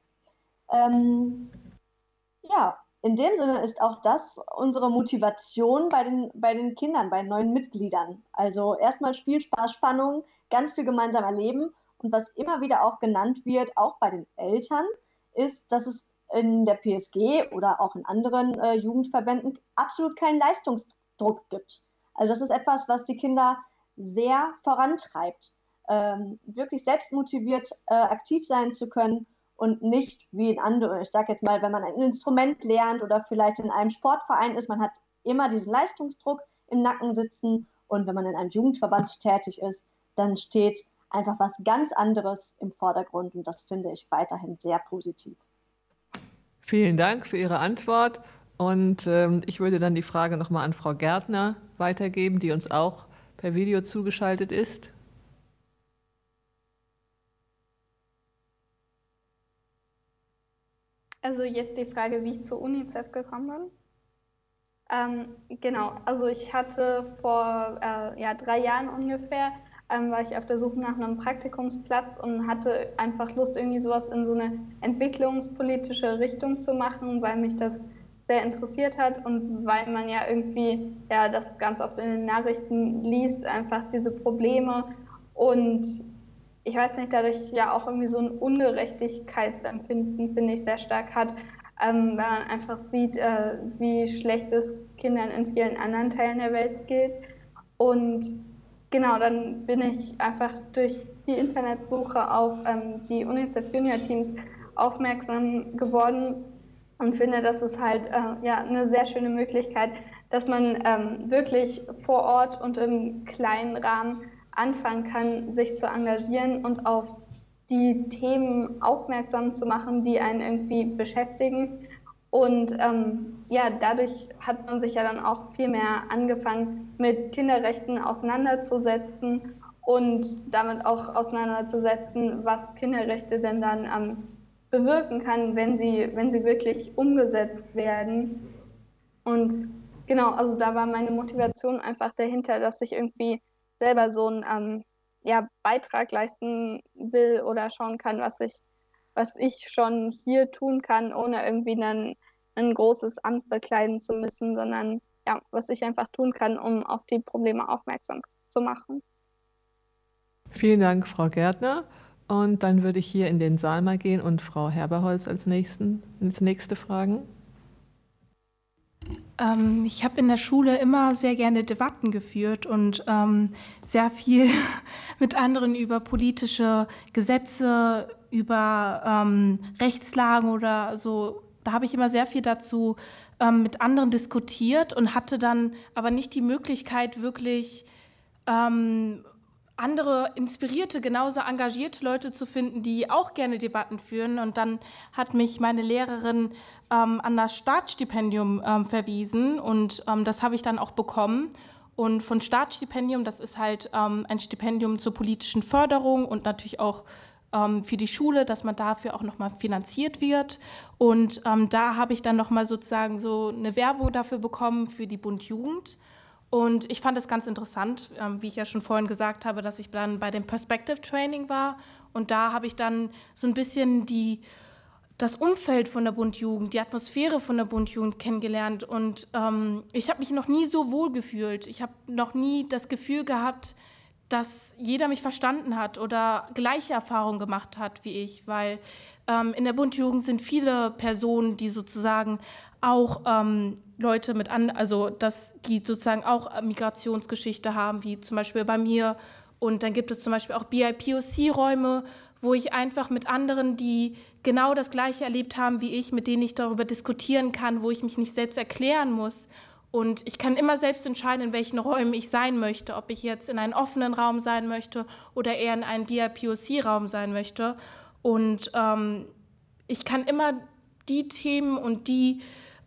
In dem Sinne ist auch das unsere Motivation bei den Kindern, bei neuen Mitgliedern. Also erstmal Spiel, Spaß, Spannung, ganz viel gemeinsam erleben. Und was immer wieder auch genannt wird, auch bei den Eltern, ist, dass es in der PSG oder auch in anderen Jugendverbänden absolut keinen Leistungsdruck gibt. Also das ist etwas, was die Kinder sehr vorantreibt. Wirklich selbstmotiviert aktiv sein zu können und nicht wie in anderen, ich sage jetzt mal, wenn man ein Instrument lernt oder vielleicht in einem Sportverein ist, man hat immer diesen Leistungsdruck im Nacken sitzen und wenn man in einem Jugendverband tätig ist, dann steht einfach was ganz anderes im Vordergrund und das finde ich weiterhin sehr positiv. Vielen Dank für Ihre Antwort und ich würde dann die Frage nochmal an Frau Gärtner weitergeben, die uns auch per Video zugeschaltet ist. Also jetzt die Frage, wie ich zur UNICEF gekommen bin. Genau, also ich hatte vor 3 Jahren ungefähr, war ich auf der Suche nach einem Praktikumsplatz und hatte einfach Lust, irgendwie sowas in so eine entwicklungspolitische Richtung zu machen, weil mich das sehr interessiert hat und weil man ja irgendwie das ganz oft in den Nachrichten liest, einfach diese Probleme und ich weiß nicht, dadurch ja auch irgendwie so ein Ungerechtigkeitsempfinden, finde ich, sehr stark hat, weil man einfach sieht, wie schlecht es Kindern in vielen anderen Teilen der Welt geht. Und genau, dann bin ich einfach durch die Internetsuche auf die UNICEF Junior Teams aufmerksam geworden und finde, das ist halt eine sehr schöne Möglichkeit, dass man wirklich vor Ort und im kleinen Rahmen anfangen kann, sich zu engagieren und auf die Themen aufmerksam zu machen, die einen irgendwie beschäftigen. Und dadurch hat man sich ja dann auch viel mehr angefangen, mit Kinderrechten auseinanderzusetzen und damit auch auseinanderzusetzen, was Kinderrechte denn dann bewirken kann, wenn sie wirklich umgesetzt werden. Und genau, also da war meine Motivation einfach dahinter, dass ich irgendwie selber so einen Beitrag leisten will oder schauen kann, was ich schon hier tun kann, ohne irgendwie ein großes Amt bekleiden zu müssen, sondern was ich einfach tun kann, um auf die Probleme aufmerksam zu machen. Vielen Dank, Frau Gärtner. Und dann würde ich hier in den Saal mal gehen und Frau Herberholz als nächste fragen. Ich habe in der Schule immer sehr gerne Debatten geführt und sehr viel mit anderen über politische Gesetze, über Rechtslagen oder so. Da habe ich immer sehr viel dazu mit anderen diskutiert und hatte dann aber nicht die Möglichkeit, wirklich andere inspirierte, genauso engagierte Leute zu finden, die auch gerne Debatten führen. Und dann hat mich meine Lehrerin an das Staatsstipendium verwiesen und das habe ich dann auch bekommen. Und von Staatsstipendium, das ist halt ein Stipendium zur politischen Förderung und natürlich auch für die Schule, dass man dafür auch nochmal finanziert wird. Und da habe ich dann nochmal sozusagen so eine Werbung dafür bekommen für die Bund Jugend. Und ich fand es ganz interessant, wie ich ja schon vorhin gesagt habe, dass ich dann bei dem Perspective Training war. Und da habe ich dann so ein bisschen das Umfeld von der Bund Jugend, die Atmosphäre von der Bund Jugend kennengelernt. Und ich habe mich noch nie so wohl gefühlt. Ich habe noch nie das Gefühl gehabt, dass jeder mich verstanden hat oder gleiche Erfahrungen gemacht hat wie ich. Weil in der Bund Jugend sind viele Personen, die sozusagen auch Leute die sozusagen auch Migrationsgeschichte haben, wie zum Beispiel bei mir. Und dann gibt es zum Beispiel auch BIPOC-Räume, wo ich einfach mit anderen, die genau das Gleiche erlebt haben wie ich, mit denen ich darüber diskutieren kann, wo ich mich nicht selbst erklären muss. Und ich kann immer selbst entscheiden, in welchen Räumen ich sein möchte, ob ich jetzt in einem offenen Raum sein möchte oder eher in einem BIPOC-Raum sein möchte. Und ich kann immer die Themen und die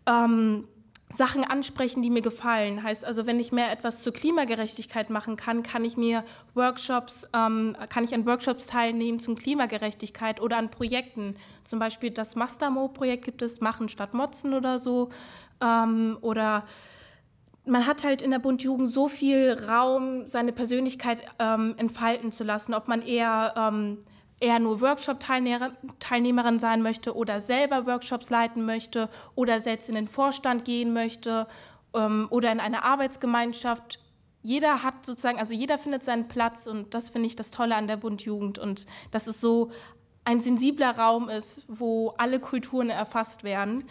Sachen ansprechen, die mir gefallen. Heißt also, wenn ich mehr etwas zur Klimagerechtigkeit machen kann, kann ich an Workshops teilnehmen zum Klimagerechtigkeit oder an Projekten. Zum Beispiel das Mastamo-Projekt gibt es, Machen statt Motzen oder so. Oder man hat halt in der Bund Jugend so viel Raum, seine Persönlichkeit entfalten zu lassen, ob man eher nur Workshop-Teilnehmerin sein möchte oder selber Workshops leiten möchte oder selbst in den Vorstand gehen möchte oder in eine Arbeitsgemeinschaft. Jeder findet seinen Platz und das finde ich das Tolle an der Bund Jugend und dass es so ein sensibler Raum ist, wo alle Kulturen erfasst werden.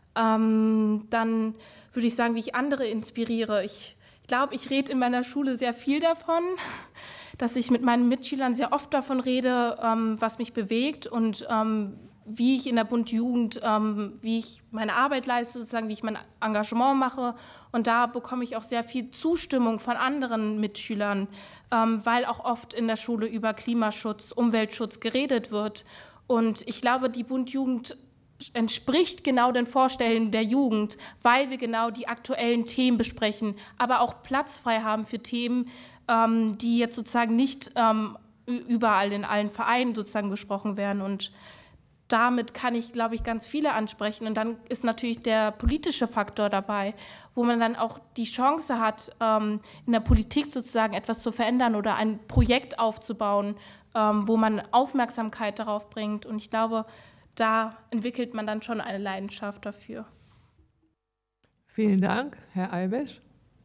Dann würde ich sagen, wie ich andere inspiriere. Ich glaube, ich rede in meiner Schule sehr viel davon, dass ich mit meinen Mitschülern sehr oft davon rede, was mich bewegt und wie ich in der Bund Jugend, wie ich meine Arbeit leiste, sozusagen, wie ich mein Engagement mache. Und da bekomme ich auch sehr viel Zustimmung von anderen Mitschülern, weil auch oft in der Schule über Klimaschutz, Umweltschutz geredet wird. Und ich glaube, die Bund Jugend entspricht genau den Vorstellungen der Jugend, weil wir genau die aktuellen Themen besprechen, aber auch Platz frei haben für Themen, die jetzt sozusagen nicht überall in allen Vereinen sozusagen besprochen werden. Und damit kann ich, glaube ich, ganz viele ansprechen. Und dann ist natürlich der politische Faktor dabei, wo man dann auch die Chance hat, in der Politik sozusagen etwas zu verändern oder ein Projekt aufzubauen, wo man Aufmerksamkeit darauf bringt. Und ich glaube, da entwickelt man dann schon eine Leidenschaft dafür. Vielen Dank, Herr Eibesch.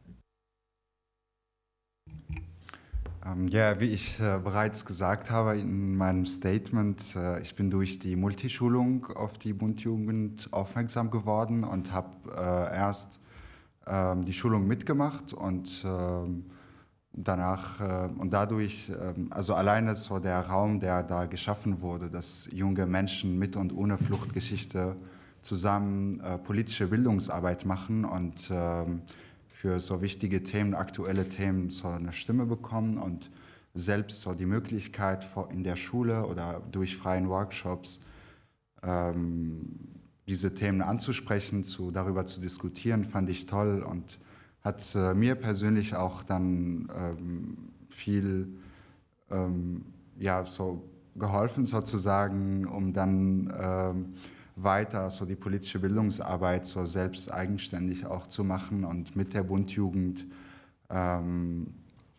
Ja, wie ich bereits gesagt habe in meinem Statement, ich bin durch die Multischulung auf die Bund Jugend aufmerksam geworden und habe erst die Schulung mitgemacht und danach und dadurch, also alleine so der Raum, der da geschaffen wurde, dass junge Menschen mit und ohne Fluchtgeschichte zusammen politische Bildungsarbeit machen und für so wichtige Themen, aktuelle Themen so eine Stimme bekommen und selbst so die Möglichkeit in der Schule oder durch freien Workshops diese Themen anzusprechen, darüber zu diskutieren, fand ich toll und hat mir persönlich auch dann viel so geholfen sozusagen, um dann weiter so die politische Bildungsarbeit so selbst eigenständig auch zu machen und mit der Bund Jugend. Dann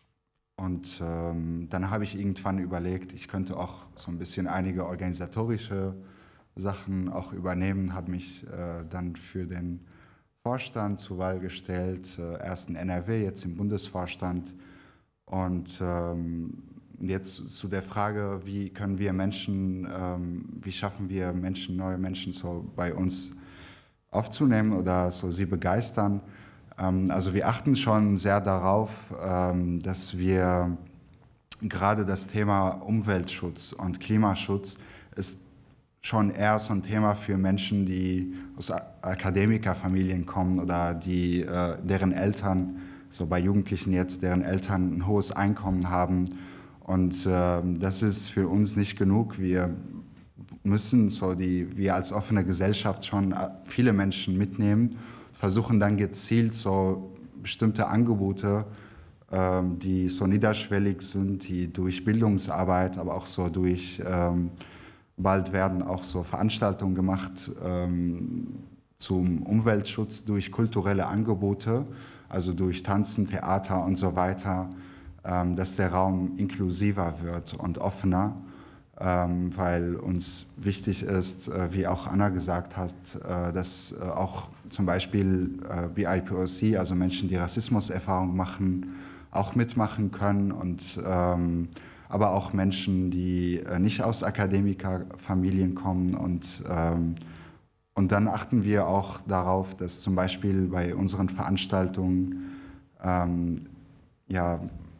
habe ich irgendwann überlegt, ich könnte auch so ein bisschen einige organisatorische Sachen auch übernehmen, habe mich dann für den Vorstand zur Wahl gestellt, erst in NRW, jetzt im Bundesvorstand. Und jetzt zu der Frage, wie können wir Menschen, wie schaffen wir Menschen, neue Menschen so bei uns aufzunehmen oder so sie begeistern. Also wir achten schon sehr darauf, dass wir gerade das Thema Umweltschutz und Klimaschutz ist schon eher so ein Thema für Menschen, die aus Akademikerfamilien kommen oder deren Eltern, so bei Jugendlichen jetzt, deren Eltern ein hohes Einkommen haben. Und das ist für uns nicht genug. Wir müssen wir als offene Gesellschaft schon viele Menschen mitnehmen, versuchen dann gezielt so bestimmte Angebote, die so niederschwellig sind, die durch Bildungsarbeit, aber auch so durch, bald werden auch so Veranstaltungen gemacht zum Umweltschutz durch kulturelle Angebote, also durch Tanzen, Theater und so weiter, dass der Raum inklusiver wird und offener, weil uns wichtig ist, wie auch Anna gesagt hat, dass auch zum Beispiel BIPOC, also Menschen, die Rassismuserfahrung machen, auch mitmachen können und aber auch Menschen, die nicht aus Akademikerfamilien kommen und dann achten wir auch darauf, dass zum Beispiel bei unseren Veranstaltungen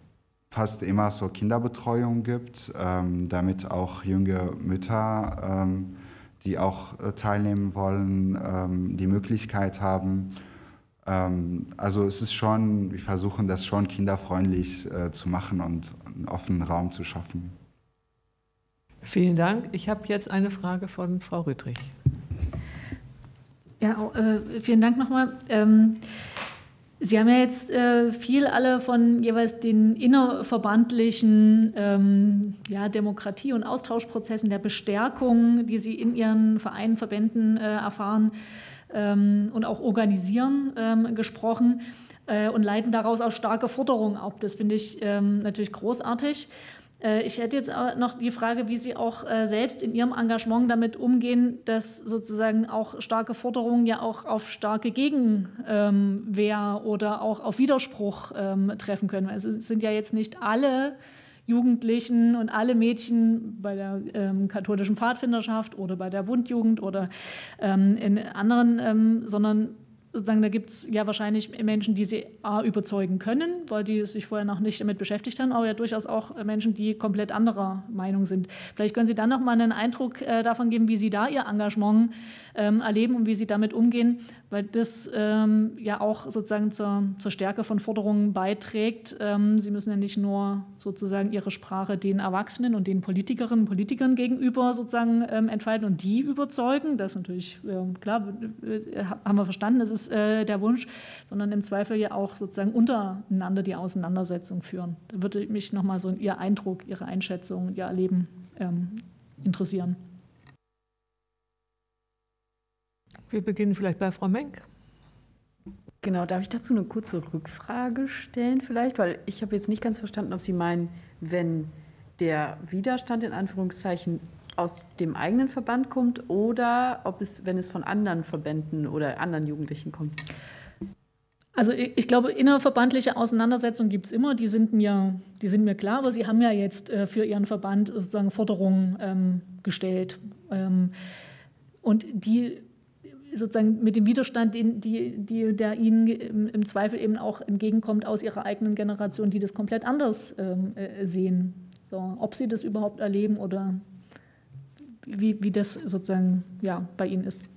fast immer so Kinderbetreuung gibt, damit auch junge Mütter, die auch teilnehmen wollen, die Möglichkeit haben. Also es ist schon, wir versuchen das schon kinderfreundlich zu machen und einen offenen Raum zu schaffen. Vielen Dank. Ich habe jetzt eine Frage von Frau Rüttrich. Ja, vielen Dank nochmal. Sie haben ja jetzt viel alle von jeweils den innerverbandlichen Demokratie- und Austauschprozessen der Bestärkung, die Sie in Ihren Vereinen, Verbänden erfahren und auch organisieren, gesprochen und leiten daraus auch starke Forderungen ab. Das finde ich natürlich großartig. Ich hätte jetzt noch die Frage, wie Sie auch selbst in Ihrem Engagement damit umgehen, dass sozusagen auch starke Forderungen ja auch auf starke Gegenwehr oder auch auf Widerspruch treffen können. Also es sind ja jetzt nicht alle Jugendlichen und alle Mädchen bei der katholischen Pfadfinderschaft oder bei der Bundjugend oder in anderen, sondern sozusagen, da gibt es ja wahrscheinlich Menschen, die Sie überzeugen können, weil die sich vorher noch nicht damit beschäftigt haben, aber ja durchaus auch Menschen, die komplett anderer Meinung sind. Vielleicht können Sie dann noch mal einen Eindruck davon geben, wie Sie da Ihr Engagement erleben und wie Sie damit umgehen, weil das ja auch sozusagen zur Stärke von Forderungen beiträgt. Sie müssen ja nicht nur sozusagen Ihre Sprache den Erwachsenen und den Politikerinnen und Politikern gegenüber sozusagen entfalten und die überzeugen. Das ist natürlich, klar, haben wir verstanden, das ist der Wunsch, sondern im Zweifel ja auch sozusagen untereinander die Auseinandersetzung führen. Da würde mich noch mal so Ihr Eindruck, Ihre Einschätzung, Ihr Erleben interessieren. Wir beginnen vielleicht bei Frau Menk. Genau, darf ich dazu eine kurze Rückfrage stellen vielleicht? Weil ich habe jetzt nicht ganz verstanden, ob Sie meinen, wenn der Widerstand in Anführungszeichen aus dem eigenen Verband kommt oder ob es, wenn es von anderen Verbänden oder anderen Jugendlichen kommt. Also ich glaube, innerverbandliche Auseinandersetzungen gibt es immer, die sind mir klar, aber Sie haben ja jetzt für Ihren Verband sozusagen Forderungen gestellt. Und die sozusagen mit dem Widerstand, der Ihnen im Zweifel eben auch entgegenkommt aus Ihrer eigenen Generation, die das komplett anders sehen. So, ob Sie das überhaupt erleben oder wie das sozusagen bei Ihnen ist.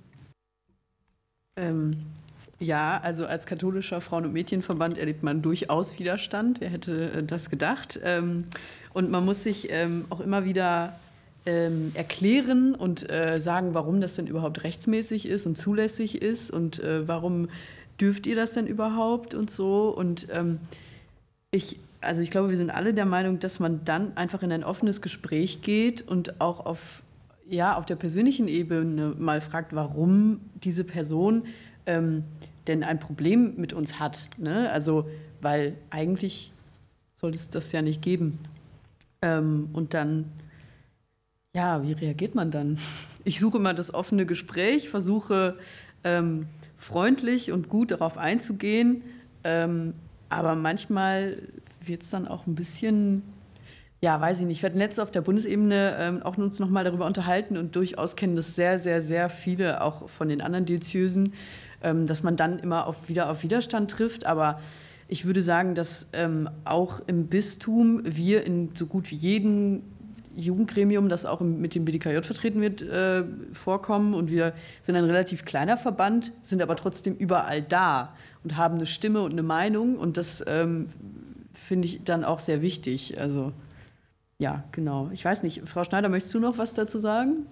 Ja, also als katholischer Frauen- und Mädchenverband erlebt man durchaus Widerstand. Wer hätte das gedacht? Und man muss sich auch immer wieder erklären und sagen, warum das denn überhaupt rechtsmäßig ist und zulässig ist und warum dürft ihr das denn überhaupt und so. Und ich glaube, wir sind alle der Meinung, dass man dann einfach in ein offenes Gespräch geht und auch auf der persönlichen Ebene mal fragt, warum diese Person denn ein Problem mit uns hat. Ne? Also, weil eigentlich sollte es das ja nicht geben. Und dann, wie reagiert man dann? Ich suche immer das offene Gespräch, versuche freundlich und gut darauf einzugehen, aber manchmal wird es dann auch ein bisschen, weiß ich nicht, ich werde letzt auf der Bundesebene auch uns noch mal darüber unterhalten und durchaus kennen das sehr, sehr, sehr viele, auch von den anderen Diözesen, dass man dann immer wieder auf Widerstand trifft. Aber ich würde sagen, dass auch im Bistum wir in so gut wie jedem Jugendgremium, das auch mit dem BDKJ vertreten wird, vorkommen. Und wir sind ein relativ kleiner Verband, sind aber trotzdem überall da und haben eine Stimme und eine Meinung. Und das finde ich dann auch sehr wichtig. Also ja, genau. Ich weiß nicht, Frau Schneider, möchtest du noch was dazu sagen?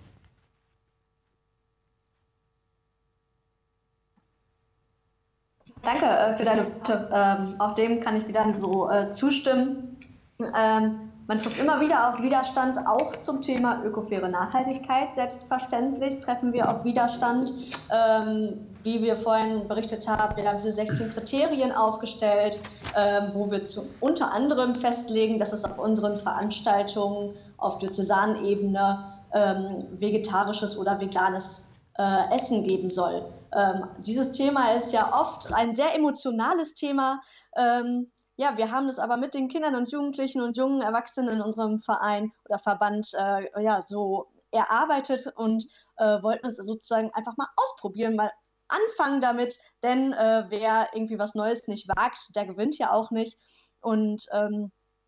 Danke für deine Worte. Auf dem kann ich wieder so zustimmen. Man trifft immer wieder auf Widerstand, auch zum Thema ökofaire Nachhaltigkeit. Selbstverständlich treffen wir auf Widerstand. Wie wir vorhin berichtet haben, wir haben diese 16 Kriterien aufgestellt, wo wir unter anderem festlegen, dass es auf unseren Veranstaltungen auf Diözesanebene vegetarisches oder veganes Essen geben soll. Dieses Thema ist ja oft ein sehr emotionales Thema. Wir haben das aber mit den Kindern und Jugendlichen und jungen Erwachsenen in unserem Verein oder Verband so erarbeitet und wollten es sozusagen einfach mal ausprobieren, mal anfangen damit, denn wer irgendwie was Neues nicht wagt, der gewinnt ja auch nicht. Und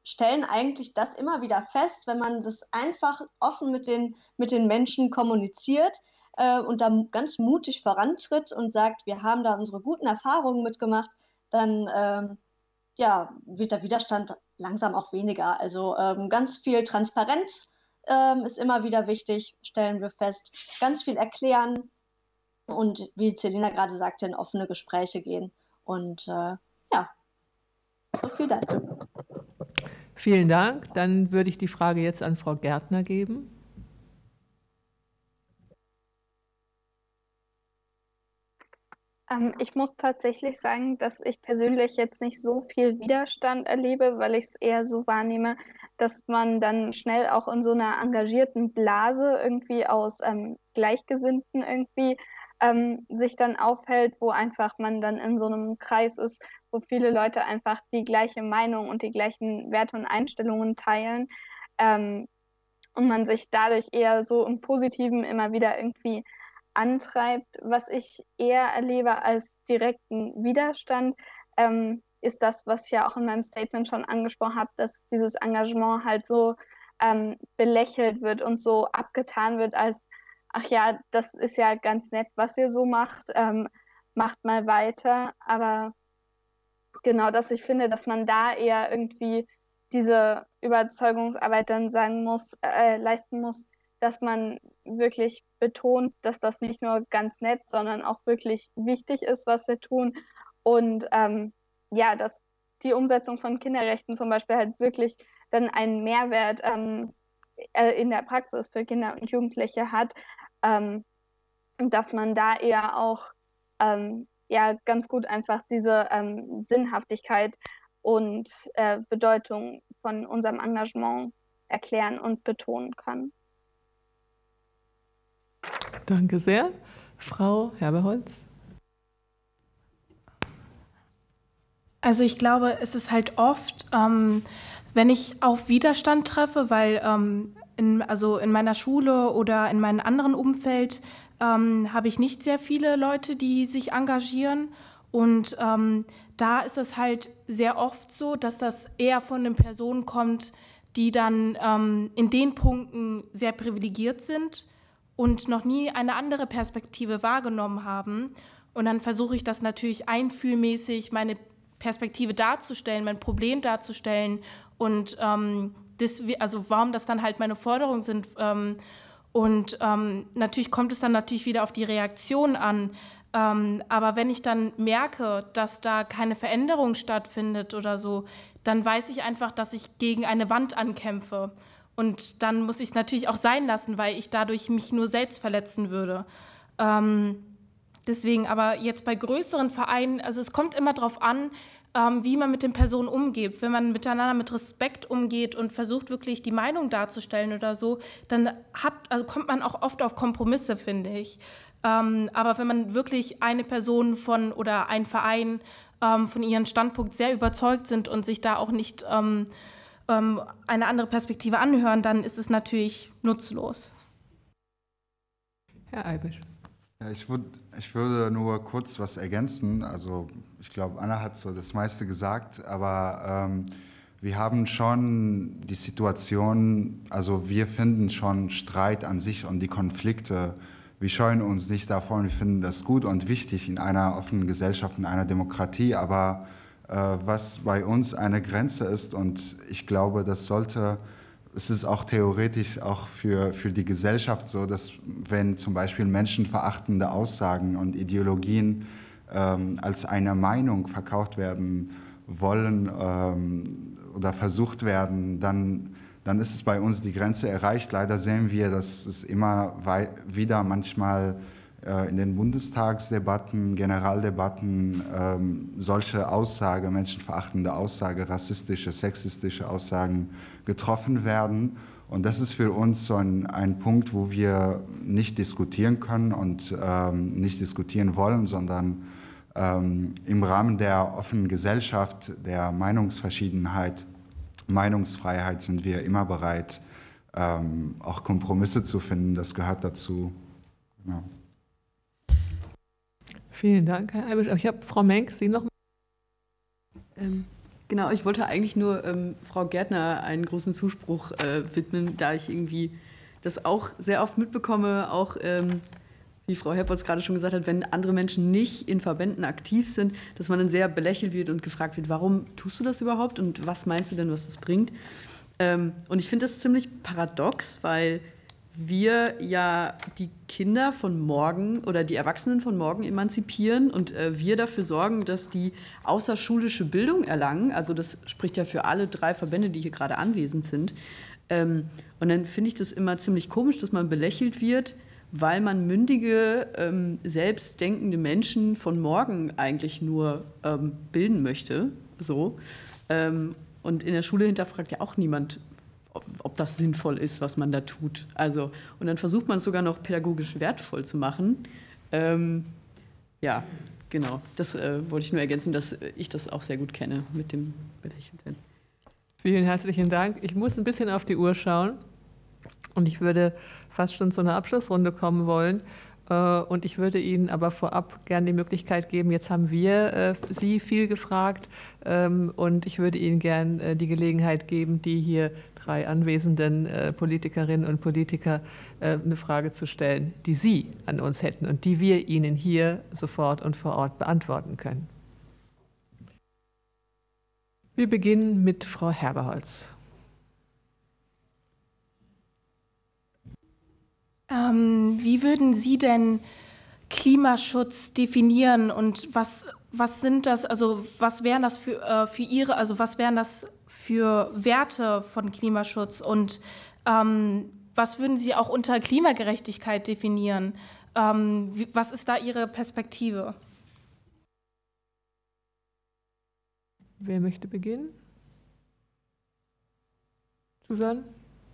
stellen eigentlich das immer wieder fest, wenn man das einfach offen mit den Menschen kommuniziert und da ganz mutig vorantritt und sagt, wir haben da unsere guten Erfahrungen mitgemacht, dann wird der Widerstand langsam auch weniger. Also ganz viel Transparenz ist immer wieder wichtig, stellen wir fest. Ganz viel erklären und, wie Celina gerade sagte, in offene Gespräche gehen. Und so viel dazu. Vielen Dank. Dann würde ich die Frage jetzt an Frau Gärtner geben. Ich muss tatsächlich sagen, dass ich persönlich jetzt nicht so viel Widerstand erlebe, weil ich es eher so wahrnehme, dass man dann schnell auch in so einer engagierten Blase irgendwie aus Gleichgesinnten irgendwie sich dann aufhält, wo einfach man dann in so einem Kreis ist, wo viele Leute einfach die gleiche Meinung und die gleichen Werte und Einstellungen teilen und man sich dadurch eher so im Positiven immer wieder irgendwie antreibt. Was ich eher erlebe als direkten Widerstand, ist das, was ich ja auch in meinem Statement schon angesprochen habe, dass dieses Engagement halt so belächelt wird und so abgetan wird als, ach ja, das ist ja ganz nett, was ihr so macht, macht mal weiter. Aber genau, dass ich finde, dass man da eher irgendwie diese Überzeugungsarbeit dann leisten muss, dass man wirklich betont, dass das nicht nur ganz nett, sondern auch wirklich wichtig ist, was wir tun. Und dass die Umsetzung von Kinderrechten zum Beispiel halt wirklich dann einen Mehrwert in der Praxis für Kinder und Jugendliche hat. Und dass man da eher auch ganz gut einfach diese Sinnhaftigkeit und Bedeutung von unserem Engagement erklären und betonen kann. Danke sehr. Frau Herbeholz. Also ich glaube, es ist halt oft, wenn ich auf Widerstand treffe, weil in meiner Schule oder in meinem anderen Umfeld habe ich nicht sehr viele Leute, die sich engagieren. Und da ist es halt sehr oft so, dass das eher von den Personen kommt, die dann in den Punkten sehr privilegiert sind und noch nie eine andere Perspektive wahrgenommen haben. Und dann versuche ich das natürlich einfühlmäßig, meine Perspektive darzustellen, mein Problem darzustellen und warum das dann halt meine Forderungen sind. Natürlich kommt es dann natürlich wieder auf die Reaktion an. Aber wenn ich dann merke, dass da keine Veränderung stattfindet oder so, dann weiß ich einfach, dass ich gegen eine Wand ankämpfe. Und dann muss ich es natürlich auch sein lassen, weil ich dadurch mich nur selbst verletzen würde. Deswegen, aber jetzt bei größeren Vereinen, also es kommt immer darauf an, wie man mit den Personen umgeht. Wenn man miteinander mit Respekt umgeht und versucht wirklich die Meinung darzustellen oder so, dann kommt man auch oft auf Kompromisse, finde ich. Aber wenn man wirklich eine Person oder ein Verein von ihrem Standpunkt sehr überzeugt sind und sich da auch nicht eine andere Perspektive anhören, dann ist es natürlich nutzlos. Herr Eibisch. Ja, ich würde nur kurz was ergänzen. Also ich glaube, Anna hat so das meiste gesagt, aber wir haben schon die Situation, also wir finden schon Streit an sich und die Konflikte, wir scheuen uns nicht davon, wir finden das gut und wichtig in einer offenen Gesellschaft, in einer Demokratie, aber was bei uns eine Grenze ist und ich glaube, es ist auch theoretisch auch für die Gesellschaft so, dass wenn zum Beispiel menschenverachtende Aussagen und Ideologien als eine Meinung verkauft werden wollen oder versucht werden, dann ist es bei uns die Grenze erreicht. Leider sehen wir, dass es immer wieder manchmal in den Bundestagsdebatten, Generaldebatten solche Aussage, menschenverachtende Aussage, rassistische, sexistische Aussagen getroffen werden. Und das ist für uns so ein Punkt, wo wir nicht diskutieren können und nicht diskutieren wollen, sondern im Rahmen der offenen Gesellschaft, der Meinungsverschiedenheit, Meinungsfreiheit sind wir immer bereit, auch Kompromisse zu finden. Das gehört dazu. Ja. Vielen Dank, Herr Eibisch. Ich habe Frau Menk, Sie noch. Genau, ich wollte eigentlich nur Frau Gärtner einen großen Zuspruch widmen, da ich irgendwie das auch sehr oft mitbekomme, auch wie Frau Herpolz gerade schon gesagt hat, wenn andere Menschen nicht in Verbänden aktiv sind, dass man dann sehr belächelt wird und gefragt wird, warum tust du das überhaupt und was meinst du denn, was das bringt? Und ich finde das ziemlich paradox, weil wir ja die Kinder von morgen oder die Erwachsenen von morgen emanzipieren und wir dafür sorgen, dass die außerschulische Bildung erlangen. Also das spricht ja für alle 3 Verbände, die hier gerade anwesend sind. Und dann finde ich das immer ziemlich komisch, dass man belächelt wird, weil man mündige, selbstdenkende Menschen von morgen eigentlich nur bilden möchte. So. Und in der Schule hinterfragt ja auch niemand, ob das sinnvoll ist, was man da tut. Also, und dann versucht man es sogar noch pädagogisch wertvoll zu machen. Ja, genau. Das wollte ich nur ergänzen, dass ich das auch sehr gut kenne mit dem Belächeln. Vielen herzlichen Dank. Ich muss ein bisschen auf die Uhr schauen und ich würde fast schon zu einer Abschlussrunde kommen wollen. Und ich würde Ihnen aber vorab gerne die Möglichkeit geben, jetzt haben wir Sie viel gefragt und ich würde Ihnen gerne die Gelegenheit geben, die hier 3 anwesenden Politikerinnen und Politiker eine Frage zu stellen, die Sie an uns hätten und die wir Ihnen hier sofort und vor Ort beantworten können. Wir beginnen mit Frau Herberholz. Wie würden Sie denn Klimaschutz definieren und was sind das, also was wären das für Ihre, also was wären das für Werte von Klimaschutz und was würden Sie auch unter Klimagerechtigkeit definieren? Was ist da Ihre Perspektive? Wer möchte beginnen? Susanne?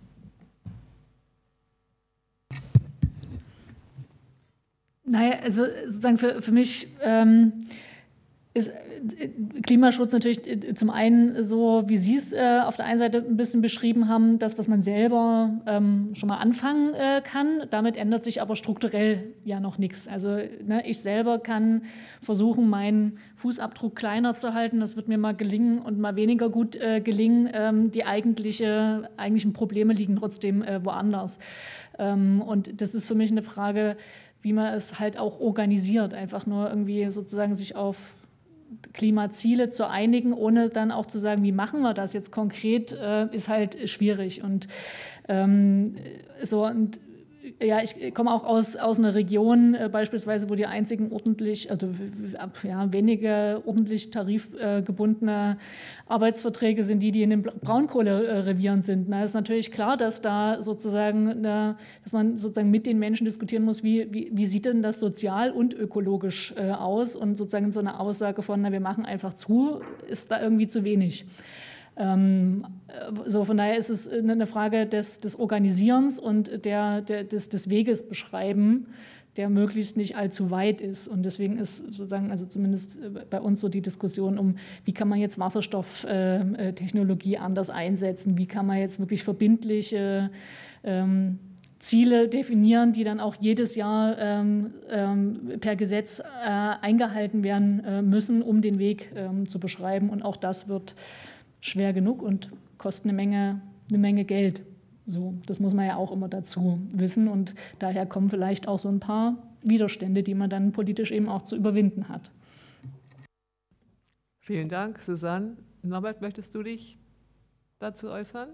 Naja, also sozusagen für mich ist Klimaschutz natürlich zum einen so, wie Sie es auf der einen Seite ein bisschen beschrieben haben, das, was man selber schon mal anfangen kann. Damit ändert sich aber strukturell ja noch nichts. Also ich selber kann versuchen, meinen Fußabdruck kleiner zu halten. Das wird mir mal gelingen und mal weniger gut gelingen. Die eigentlichen Probleme liegen trotzdem woanders. Und das ist für mich eine Frage, wie man es halt auch organisiert, einfach nur irgendwie sozusagen sich auf Klimaziele zu einigen, ohne dann auch zu sagen, wie machen wir das jetzt konkret, ist halt schwierig. Und ja, ich komme auch aus einer Region beispielsweise, wo die einzigen wenige ordentlich tarifgebundene Arbeitsverträge sind die in den Braunkohlerevieren sind. Da ist natürlich klar, dass da sozusagen, dass man sozusagen mit den Menschen diskutieren muss, wie sieht denn das sozial und ökologisch aus? Und sozusagen so eine Aussage von, wir machen einfach zu, ist da irgendwie zu wenig. Von daher ist es eine Frage des Organisierens und des Weges beschreiben, der möglichst nicht allzu weit ist. Und deswegen ist sozusagen, also zumindest bei uns so die Diskussion um, wie kann man jetzt Wasserstofftechnologie anders einsetzen, wie kann man jetzt wirklich verbindliche Ziele definieren, die dann auch jedes Jahr per Gesetz eingehalten werden müssen, um den Weg zu beschreiben. Und auch das wird schwer genug und kostet eine Menge Geld. So, das muss man ja auch immer dazu wissen. Und daher kommen vielleicht auch so ein paar Widerstände, die man dann politisch eben auch zu überwinden hat. Vielen Dank, Susanne. Norbert, möchtest du dich dazu äußern?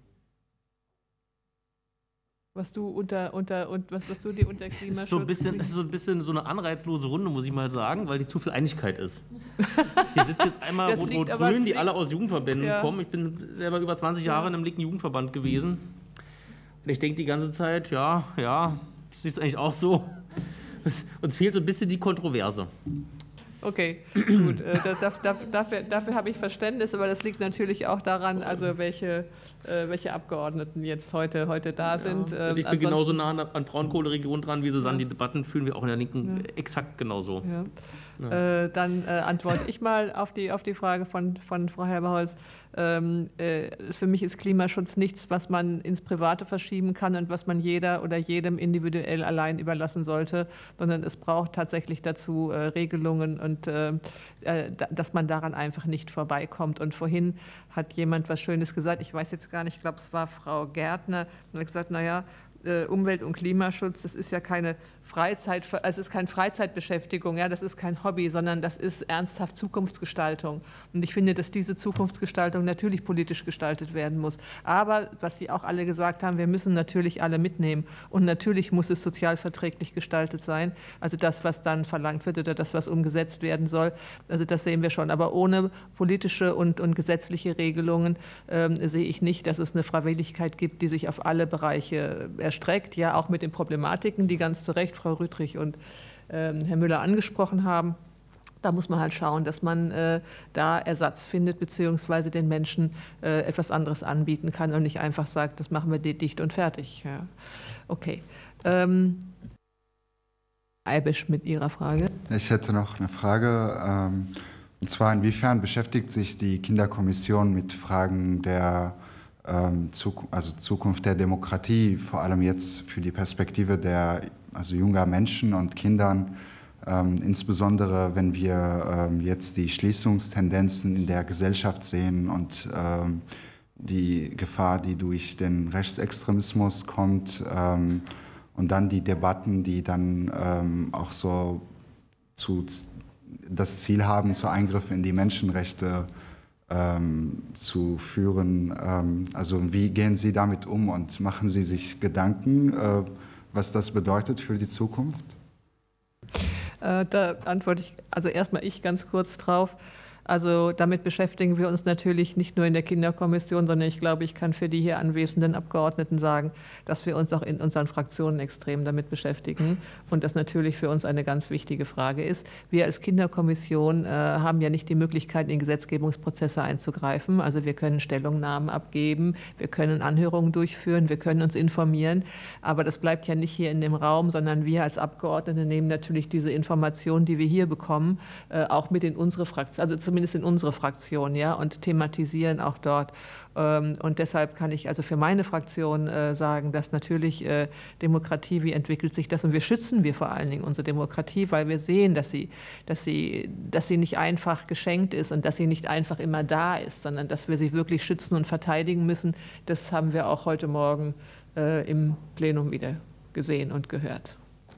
Was du dir unter Klimaschutz... Es ist so ein bisschen so eine anreizlose Runde, muss ich mal sagen, weil die zu viel Einigkeit ist. Hier sitzt jetzt einmal Rot-Rot-Grün, die alle aus Jugendverbänden kommen. Ich bin selber über 20 Jahre in einem linken Jugendverband gewesen. Und ich denke die ganze Zeit, ja, siehst du eigentlich auch so. Uns fehlt so ein bisschen die Kontroverse. Okay, gut. Dafür habe ich Verständnis, aber das liegt natürlich auch daran, also welche Abgeordneten jetzt heute da sind. Ich bin genauso nah an Braunkohleregion dran wie Susanne. Die Debatten fühlen wir auch in der Linken exakt genauso. Ja. Ja. Dann antworte ich mal auf die Frage von Frau Herberholz. Für mich ist Klimaschutz nichts, was man ins Private verschieben kann und was man jeder oder jedem individuell allein überlassen sollte, sondern es braucht tatsächlich dazu Regelungen und dass man daran einfach nicht vorbeikommt. Und vorhin hat jemand was Schönes gesagt, ich weiß jetzt gar nicht, ich glaube, es war Frau Gärtner, und hat gesagt, naja, Umwelt- und Klimaschutz, das ist ja keine es ist keine Freizeitbeschäftigung, ja, das ist kein Hobby, sondern das ist ernsthaft Zukunftsgestaltung. Und ich finde, dass diese Zukunftsgestaltung natürlich politisch gestaltet werden muss. Aber, was Sie auch alle gesagt haben, wir müssen natürlich alle mitnehmen. Und natürlich muss es sozialverträglich gestaltet sein. Also das, was dann verlangt wird oder das, was umgesetzt werden soll, also das sehen wir schon. Aber ohne politische und gesetzliche Regelungen sehe ich nicht, dass es eine Freiwilligkeit gibt, die sich auf alle Bereiche erstreckt. Ja, auch mit den Problematiken, die ganz zu Recht Frau Rüttrich und Herr Müller angesprochen haben. Da muss man halt schauen, dass man da Ersatz findet, beziehungsweise den Menschen etwas anderes anbieten kann und nicht einfach sagt, das machen wir dicht und fertig. Ja. Okay. Eibisch mit Ihrer Frage. Ich hätte noch eine Frage. Und zwar, inwiefern beschäftigt sich die Kinderkommission mit Fragen der Zukunft der Demokratie, vor allem jetzt für die Perspektive der junger Menschen und Kindern, insbesondere wenn wir jetzt die Schließungstendenzen in der Gesellschaft sehen und die Gefahr, die durch den Rechtsextremismus kommt und dann die Debatten, die dann auch so das Ziel haben, zu Eingriffen in die Menschenrechte zu führen. Also wie gehen Sie damit um und machen Sie sich Gedanken, was das bedeutet für die Zukunft? Da antworte ich, also erstmal ich ganz kurz drauf. Also damit beschäftigen wir uns natürlich nicht nur in der Kinderkommission, sondern ich glaube, ich kann für die hier anwesenden Abgeordneten sagen, dass wir uns auch in unseren Fraktionen extrem damit beschäftigen und das natürlich für uns eine ganz wichtige Frage ist. Wir als Kinderkommission haben ja nicht die Möglichkeit, in Gesetzgebungsprozesse einzugreifen. Also wir können Stellungnahmen abgeben, wir können Anhörungen durchführen, wir können uns informieren, aber das bleibt ja nicht hier in dem Raum, sondern wir als Abgeordnete nehmen natürlich diese Informationen, die wir hier bekommen, auch mit in unsere Fraktion, also zumindest in unsere Fraktion, ja, und thematisieren auch dort. Und deshalb kann ich also für meine Fraktion sagen, dass natürlich Demokratie, wie entwickelt sich das? Und wir schützen vor allen Dingen unsere Demokratie, weil wir sehen, dass sie nicht einfach geschenkt ist und dass sie nicht einfach immer da ist, sondern dass wir sie wirklich schützen und verteidigen müssen. Das haben wir auch heute Morgen im Plenum wieder gesehen und gehört.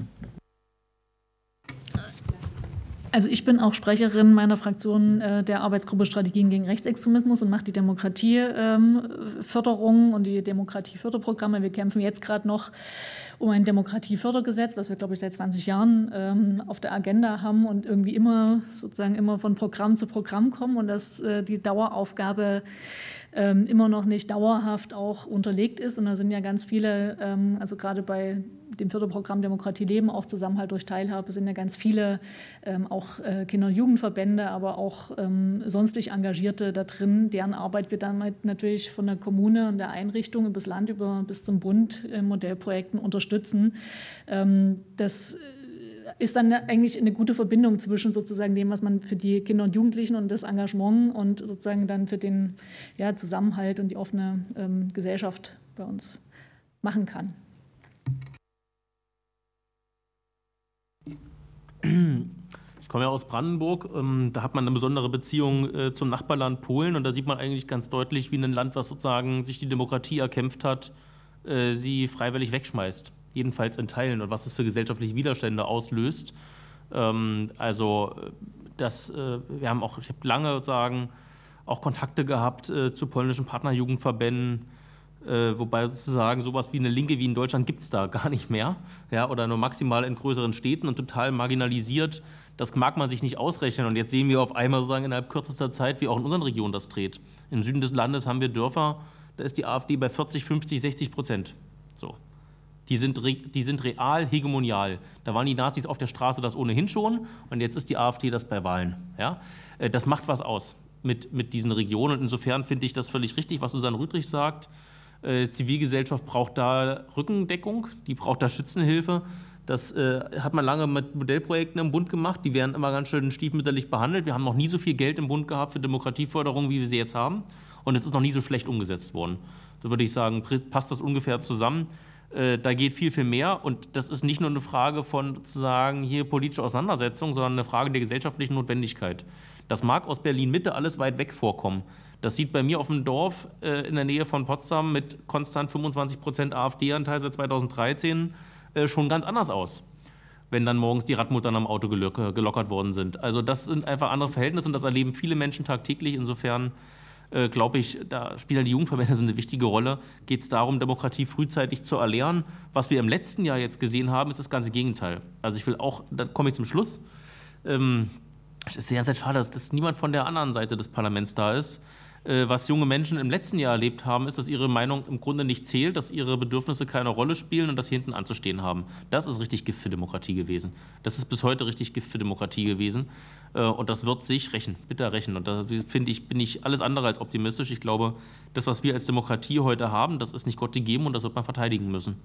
Also ich bin auch Sprecherin meiner Fraktion der Arbeitsgruppe Strategien gegen Rechtsextremismus und mache die Demokratieförderung und die Demokratieförderprogramme. Wir kämpfen jetzt gerade noch um ein Demokratiefördergesetz, was wir, glaube ich, seit 20 Jahren auf der Agenda haben und irgendwie immer von Programm zu Programm kommen und dass die Daueraufgabe immer noch nicht dauerhaft auch unterlegt ist. Und da sind ja ganz viele, also gerade bei dem Förderprogramm Demokratie leben, auch Zusammenhalt durch Teilhabe, sind ja ganz viele auch Kinder- und Jugendverbände, aber auch sonstig Engagierte da drin, deren Arbeit wir dann natürlich von der Kommune und der Einrichtung übers Land bis zum Bund in Modellprojekten unterstützen. Das ist dann eigentlich eine gute Verbindung zwischen sozusagen dem, was man für die Kinder und Jugendlichen und das Engagement und sozusagen dann für den Zusammenhalt und die offene Gesellschaft bei uns machen kann. Ich komme ja aus Brandenburg, da hat man eine besondere Beziehung zum Nachbarland Polen und da sieht man eigentlich ganz deutlich, wie ein Land, was sozusagen sich die Demokratie erkämpft hat, sie freiwillig wegschmeißt. Jedenfalls in Teilen und was das für gesellschaftliche Widerstände auslöst. Wir haben auch, ich habe lange sozusagen auch Kontakte gehabt zu polnischen Partnerjugendverbänden, wobei sozusagen sowas wie eine Linke wie in Deutschland gibt es da gar nicht mehr, ja, oder nur maximal in größeren Städten und total marginalisiert. Das mag man sich nicht ausrechnen und jetzt sehen wir auf einmal sozusagen innerhalb kürzester Zeit, wie auch in unseren Regionen das dreht. Im Süden des Landes haben wir Dörfer, da ist die AfD bei 40, 50, 60%. So. Die sind real hegemonial. Da waren die Nazis auf der Straße das ohnehin schon und jetzt ist die AfD das bei Wahlen. Ja? Das macht was aus mit diesen Regionen und insofern finde ich das völlig richtig, was Susanne Rüttrich sagt. Zivilgesellschaft braucht da Rückendeckung, die braucht da Schützenhilfe. Das hat man lange mit Modellprojekten im Bund gemacht. Die werden immer ganz schön stiefmütterlich behandelt. Wir haben noch nie so viel Geld im Bund gehabt für Demokratieförderung, wie wir sie jetzt haben. Und es ist noch nie so schlecht umgesetzt worden. So würde ich sagen, passt das ungefähr zusammen. Da geht viel, viel mehr. Und das ist nicht nur eine Frage von sozusagen hier politischer Auseinandersetzung, sondern eine Frage der gesellschaftlichen Notwendigkeit. Das mag aus Berlin-Mitte alles weit weg vorkommen. Das sieht bei mir auf dem Dorf in der Nähe von Potsdam mit konstant 25% AfD-Anteil seit 2013 schon ganz anders aus, wenn dann morgens die Radmuttern am Auto gelockert worden sind. Also das sind einfach andere Verhältnisse und das erleben viele Menschen tagtäglich. Insofern glaube ich, da spielen die Jugendverbände eine wichtige Rolle. Geht es darum, Demokratie frühzeitig zu erlernen. Was wir im letzten Jahr jetzt gesehen haben, ist das ganze Gegenteil. Also ich will auch, dann komme ich zum Schluss. Es ist sehr, sehr schade, dass niemand von der anderen Seite des Parlaments da ist. Was junge Menschen im letzten Jahr erlebt haben, ist, dass ihre Meinung im Grunde nicht zählt, dass ihre Bedürfnisse keine Rolle spielen und dass sie hinten anzustehen haben. Das ist richtig Gift für Demokratie gewesen. Das ist bis heute richtig Gift für Demokratie gewesen. Und das wird sich rächen, bitter rächen. Und da finde ich, bin ich alles andere als optimistisch. Ich glaube, das, was wir als Demokratie heute haben, das ist nicht Gott gegeben und das wird man verteidigen müssen.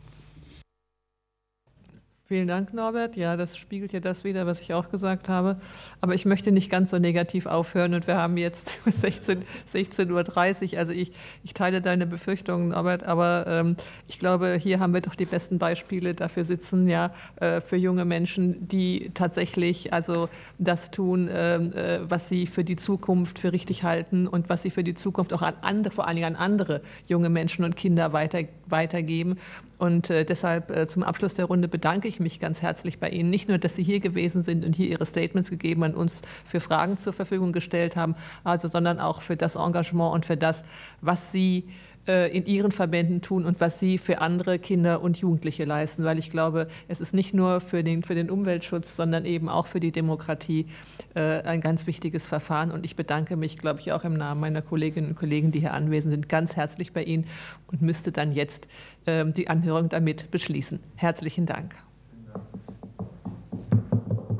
Vielen Dank, Norbert. Ja, das spiegelt ja das wider, was ich auch gesagt habe. Aber ich möchte nicht ganz so negativ aufhören und wir haben jetzt 16:30 Uhr. Also ich teile deine Befürchtungen, Norbert, aber ich glaube, hier haben wir doch die besten Beispiele dafür sitzen, ja, für junge Menschen, die tatsächlich also das tun, was sie für die Zukunft für richtig halten und was sie für die Zukunft auch an andere, vor allen Dingen an andere junge Menschen und Kinder weitergeben. Und deshalb zum Abschluss der Runde bedanke ich mich ganz herzlich bei Ihnen. Nicht nur, dass Sie hier gewesen sind und hier Ihre Statements gegeben und uns für Fragen zur Verfügung gestellt haben, sondern auch für das Engagement und für das, was Sie in Ihren Verbänden tun und was Sie für andere Kinder und Jugendliche leisten. Weil ich glaube, es ist nicht nur für den Umweltschutz, sondern eben auch für die Demokratie ein ganz wichtiges Verfahren. Und ich bedanke mich, glaube ich, auch im Namen meiner Kolleginnen und Kollegen, die hier anwesend sind, ganz herzlich bei Ihnen und müsste dann jetzt die Anhörung damit beschließen. Herzlichen Dank.